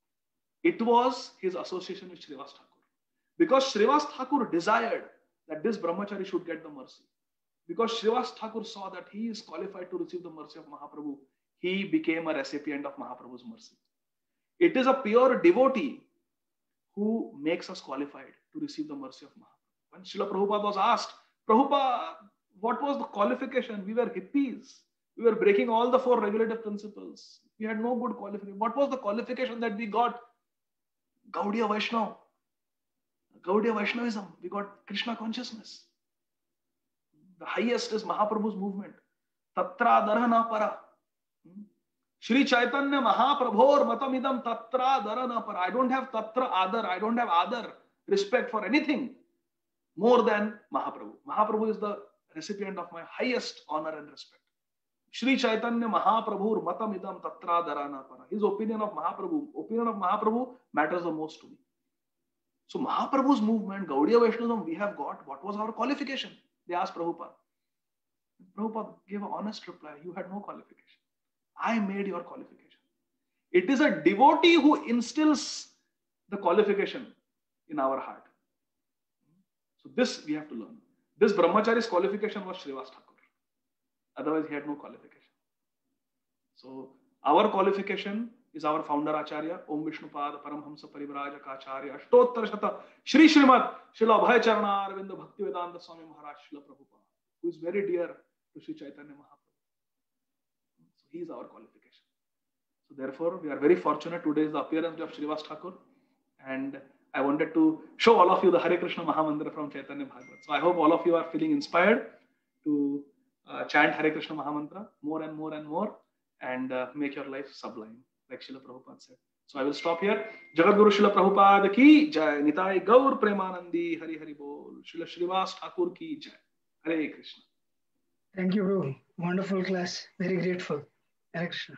It was his association with Srivas Thakur. Because Srivas Thakur desired that this brahmachari should get the mercy. Because Srivas Thakur saw that he is qualified to receive the mercy of Mahaprabhu, he became a recipient of Mahaprabhu's mercy. It is a pure devotee who makes us qualified to receive the mercy of Mahaprabhu. When Srila Prabhupada was asked, Prabhupada, what was the qualification? We were hippies. We were breaking all the four regulative principles. We had no good qualification. What was the qualification that we got? Gaudiya Vaishnava. Gaudiya Vaishnavism. We got Krishna consciousness. The highest is Mahaprabhu's movement. Tatra Dharana Para. Shri Chaitanya Mahaprabhor Matamidam Tatra Dharana Para. I don't have Tatra Adar. I don't have Adar, respect for anything more than Mahaprabhu. Mahaprabhu is the recipient of my highest honor and respect. Shri Chaitanya Mahaprabhur Matamidam Tatra Dharana Para. His opinion of Mahaprabhu, opinion of Mahaprabhu matters the most to me. So Mahaprabhu's movement, Gaudiya Vaishnavism, we have got. What was our qualification? They asked Prabhupada. Prabhupada gave an honest reply. You had no qualification. I made your qualification. It is a devotee who instills the qualification in our heart. So this we have to learn. This brahmachari's qualification was Srivas Thakur. Otherwise he had no qualification. So our qualification is our founder Acharya, Om Vishnupad Paramhamsa Parivrajaka Acharya, Ashtottar Shata, Shri Srimad, Srila Abhay Charana Arvinda Bhaktivedanta Swami Maharaj Srila Prabhupada, who is very dear to Sri Chaitanya Mahaprabhu. So he is our qualification. So therefore, we are very fortunate. Today is the appearance of Srivas Thakur, and I wanted to show all of you the Hare Krishna Mahamantra from Chaitanya Bhagavat. So I hope all of you are feeling inspired to uh, chant Hare Krishna Mahamantra more and more and more, and uh, make your life sublime, like Srila Prabhupada said. So I will stop here. Jagat Guru Srila Prabhupada ki jai, Nitai Gaur Premanandi, Hari Hari Bol, Srila Srivas Thakur ki jai. Hare Krishna. Thank you, Guru. Wonderful class. Very grateful. Hare Krishna.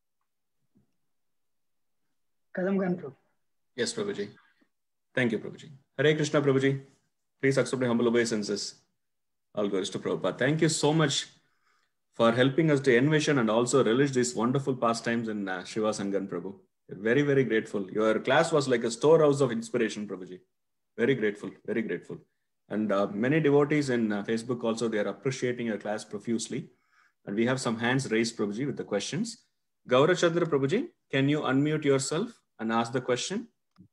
Kadam Gan Prabhu. Yes, Prabhuji. Thank you, Prabhuji. Hare Krishna, Prabhuji. Please accept my humble obeisances. All glories to Prabhupada. Thank you so much for helping us to envision and also relish these wonderful pastimes in uh, Shiva Sangan, Prabhu. We're very, very grateful. Your class was like a storehouse of inspiration, Prabhuji. Very grateful, very grateful. And uh, many devotees in uh, Facebook also, they are appreciating your class profusely. And we have some hands raised, Prabhuji, with the questions. Gaura Chandra, Prabhuji, can you unmute yourself and ask the question?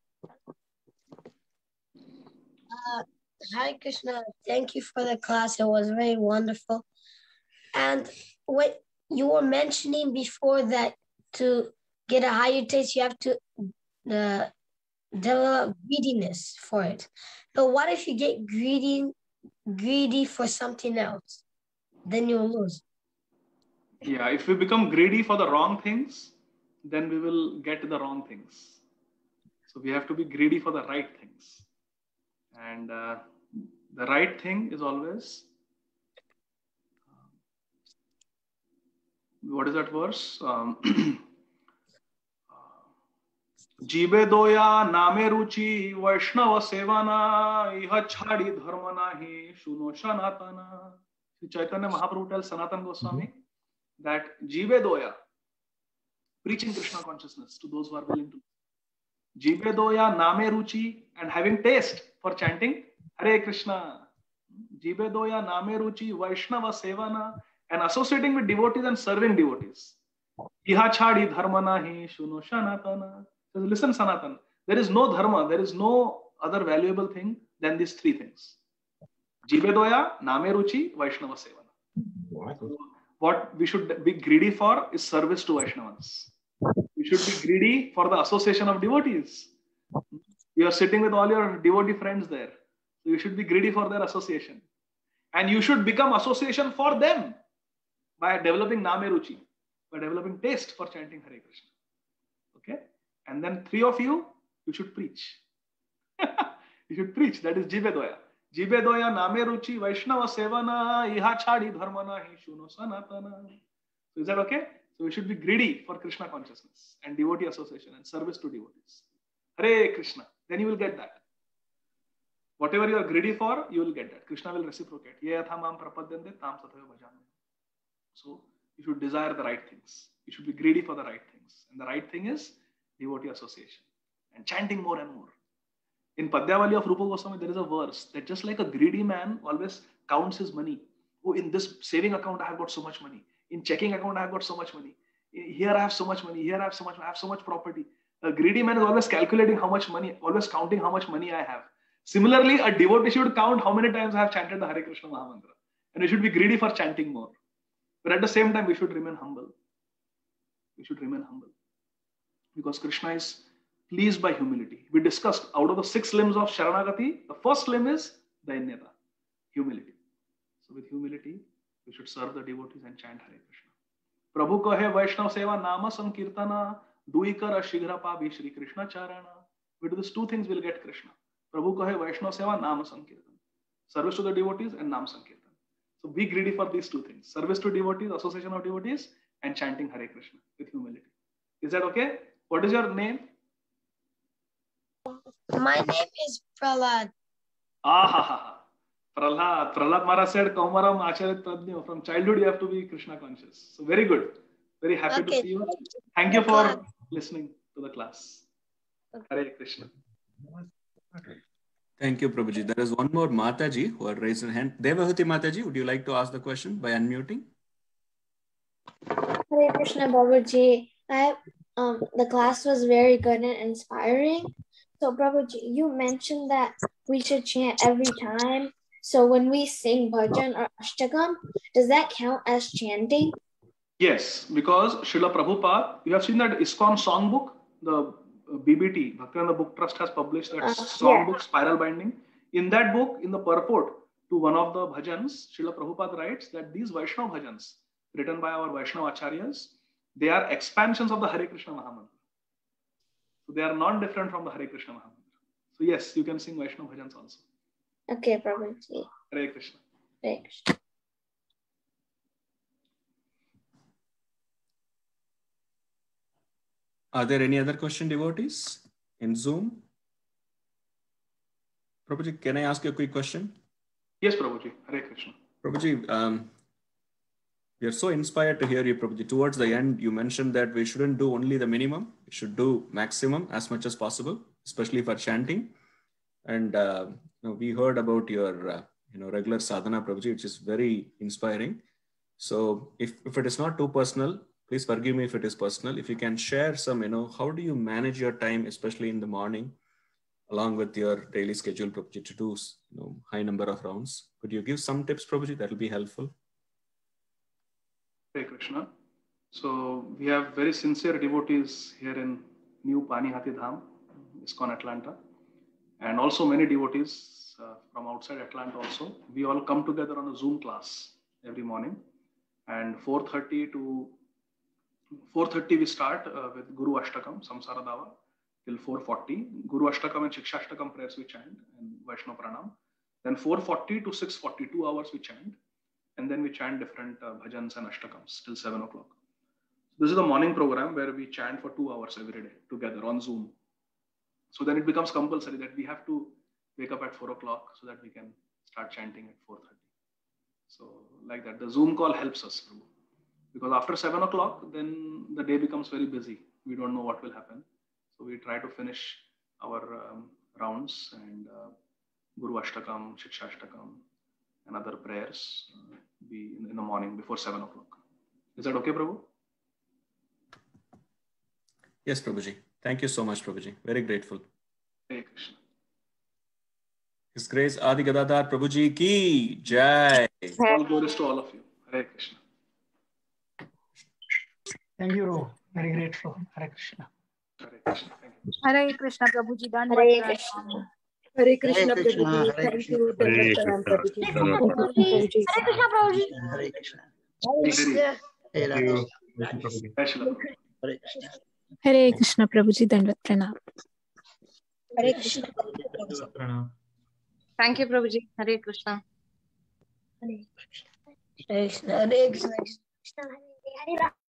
Uh, Hare Krishna, thank you for the class. It was very wonderful. And what you were mentioning before, that to get a higher taste, you have to uh, develop greediness for it. But what if you get greedy, greedy for something else? Then you'll lose. Yeah, if we become greedy for the wrong things, then we will get the wrong things. So we have to be greedy for the right things. And uh, the right thing is always, what is that verse? Um, Jibe doya name ruchi Vaishnava sevana iha chhadi dharma nahi shuno sanatana. Chaitanya Mahaprabhu tells Sanatana Goswami that Jibe doya, preaching Krishna consciousness to those who are willing to. Jibe doya name ruchi, and having taste for chanting Hare Krishna. Jibe doya name ruchi Vaishnava sevana, and associating with devotees and serving devotees. Iha chhadi dharma nahi shuno sanatana. Listen, Sanatan, there is no dharma, there is no other valuable thing than these three things. Jibe doya, name ruchi, Vaishnava sevana. What we should be greedy for is service to Vaishnavas. We should be greedy for the association of devotees. You are sitting with all your devotee friends there. So you should be greedy for their association. And you should become association for them by developing name ruchi, by developing taste for chanting Hare Krishna. Okay? And then three of you, you should preach. You should preach. That is Jibe doya. Jibe doya name ruchi Vaishnava sevana iha chhadi dharma nahi shuno sanatana. So is that okay? So we should be greedy for Krishna consciousness and devotee association and service to devotees. Hare Krishna. Then you will get that. Whatever you are greedy for, you will get that. Krishna will reciprocate. Ye yatha mam prapadyante tam tathaiva bhajanami. So you should desire the right things. You should be greedy for the right things. And the right thing is devotee association and chanting more and more. In Padyavali of Rupa Goswami, there is a verse that just like a greedy man always counts his money. Oh, in this saving account, I have got so much money. In checking account, I have got so much money. Here I have so much money. Here I have so much. I have so much property. A greedy man is always calculating how much money, always counting how much money I have. Similarly, a devotee should count how many times I have chanted the Hare Krishna Mahamantra. And we should be greedy for chanting more. But at the same time, we should remain humble. We should remain humble. Because Krishna is pleased by humility. We discussed out of the six limbs of Sharanagati, the first limb is Dainyata, humility. So with humility, we should serve the devotees and chant Hare Krishna. Prabhu ko hai Vaishnav seva nama sankirtana duikara shighra pabhi Shri Krishna charana. With these two things, we'll get Krishna. Prabhu ko hai Vaishnav seva nama sankirtana. Service to the devotees and nam sankirtan. So be greedy for these two things. Service to devotees, association of devotees, and chanting Hare Krishna with humility. Is that okay? What is your name? My name is Prahlad. Ah, ha, ha, ha. Prahlad. Prahlad Maharaj said, Kaumaram Acharit Pradnyo. From childhood, you have to be Krishna conscious. So very good. Very happy Okay. to see you. Thank you for listening to the class. Hare Krishna. Thank you, Prabhuji. There is one more Mataji who had raised her hand. Devahuti Mataji, would you like to ask the question by unmuting? Hare Krishna, Prabhuji. I, um, the class was very good and inspiring. So, Prabhuji, you mentioned that we should chant every time. So, when we sing bhajan or ashtakam, does that count as chanting? Yes, because Srila Prabhupada, you have seen that ISKCON songbook, the B B T, Bhaktivinoda Book Trust has published that uh, songbook, yeah. Spiral Binding. In that book, in the purport to one of the bhajans, Srila Prabhupada writes that these Vaishnava bhajans, written by our Vaishnava Acharyas, they are expansions of the Hare Krishna Mahamantra. So they are not different from the Hare Krishna Mahamantra. So yes, you can sing Vaishnava bhajans also. Okay, Prabhuji. Hare Krishna. Hare Krishna. Are there any other question, devotees, in Zoom? Prabhuji, can I ask you a quick question? Yes, Prabhuji. Hare Krishna. Prabhuji, um, we are so inspired to hear you, Prabhuji. Towards the end, you mentioned that we shouldn't do only the minimum. We should do maximum as much as possible, especially for chanting. And uh, you know, we heard about your uh, you know, regular sadhana, Prabhuji, which is very inspiring. So if, if it is not too personal, please forgive me if it is personal. If you can share some, you know, how do you manage your time, especially in the morning, along with your daily schedule, Prabhuji, to do, you know, high number of rounds? Could you give some tips, Prabhuji? That will be helpful. Hare Krishna. So we have very sincere devotees here in New Panihati Dham, ISKCON Atlanta, and also many devotees uh, from outside Atlanta also. We all come together on a Zoom class every morning, and four thirty to four thirty we start uh, with Guru Ashtakam, Samsara Dava, till four forty. Guru Ashtakam and Shikshashtakam prayers we chant, and Vaishnava Pranam. Then four forty to six forty, two hours we chant. And then we chant different uh, bhajans and ashtakams till seven o'clock. This is the morning program where we chant for two hours every day together on Zoom. So then it becomes compulsory that we have to wake up at four o'clock so that we can start chanting at four thirty. So like that, the Zoom call helps us. Because after seven o'clock, then the day becomes very busy. We don't know what will happen. So we try to finish our um, rounds and uh, Guru Ashtakam, Shiksha Ashtakam, and other prayers uh, be in, in the morning before seven o'clock. Is that okay, Prabhu? Yes, Prabhuji. Thank you so much, Prabhuji. Very grateful. Hare Krishna. His Grace Adi Gadadhar Prabhuji ki jai. All glories to all of you. Hare Krishna. Thank you, Ro. Very grateful. Hare Krishna. Hare Krishna. Thank you. Hare Krishna, Prabhuji. Hare Krishna. Hare Krishna, Prabhuji. Thank you. Hare Prabhuji. Krishna. Prabhuji. Hare Krishna, Prabhuji. Hare Krishna. Hare Krishna, Prabhuji. Dandavat Pranam. Hare Krishna. Thank you, Prabhuji. Hare Krishna. Hare Krishna. Hare Krishna. Hare Krishna.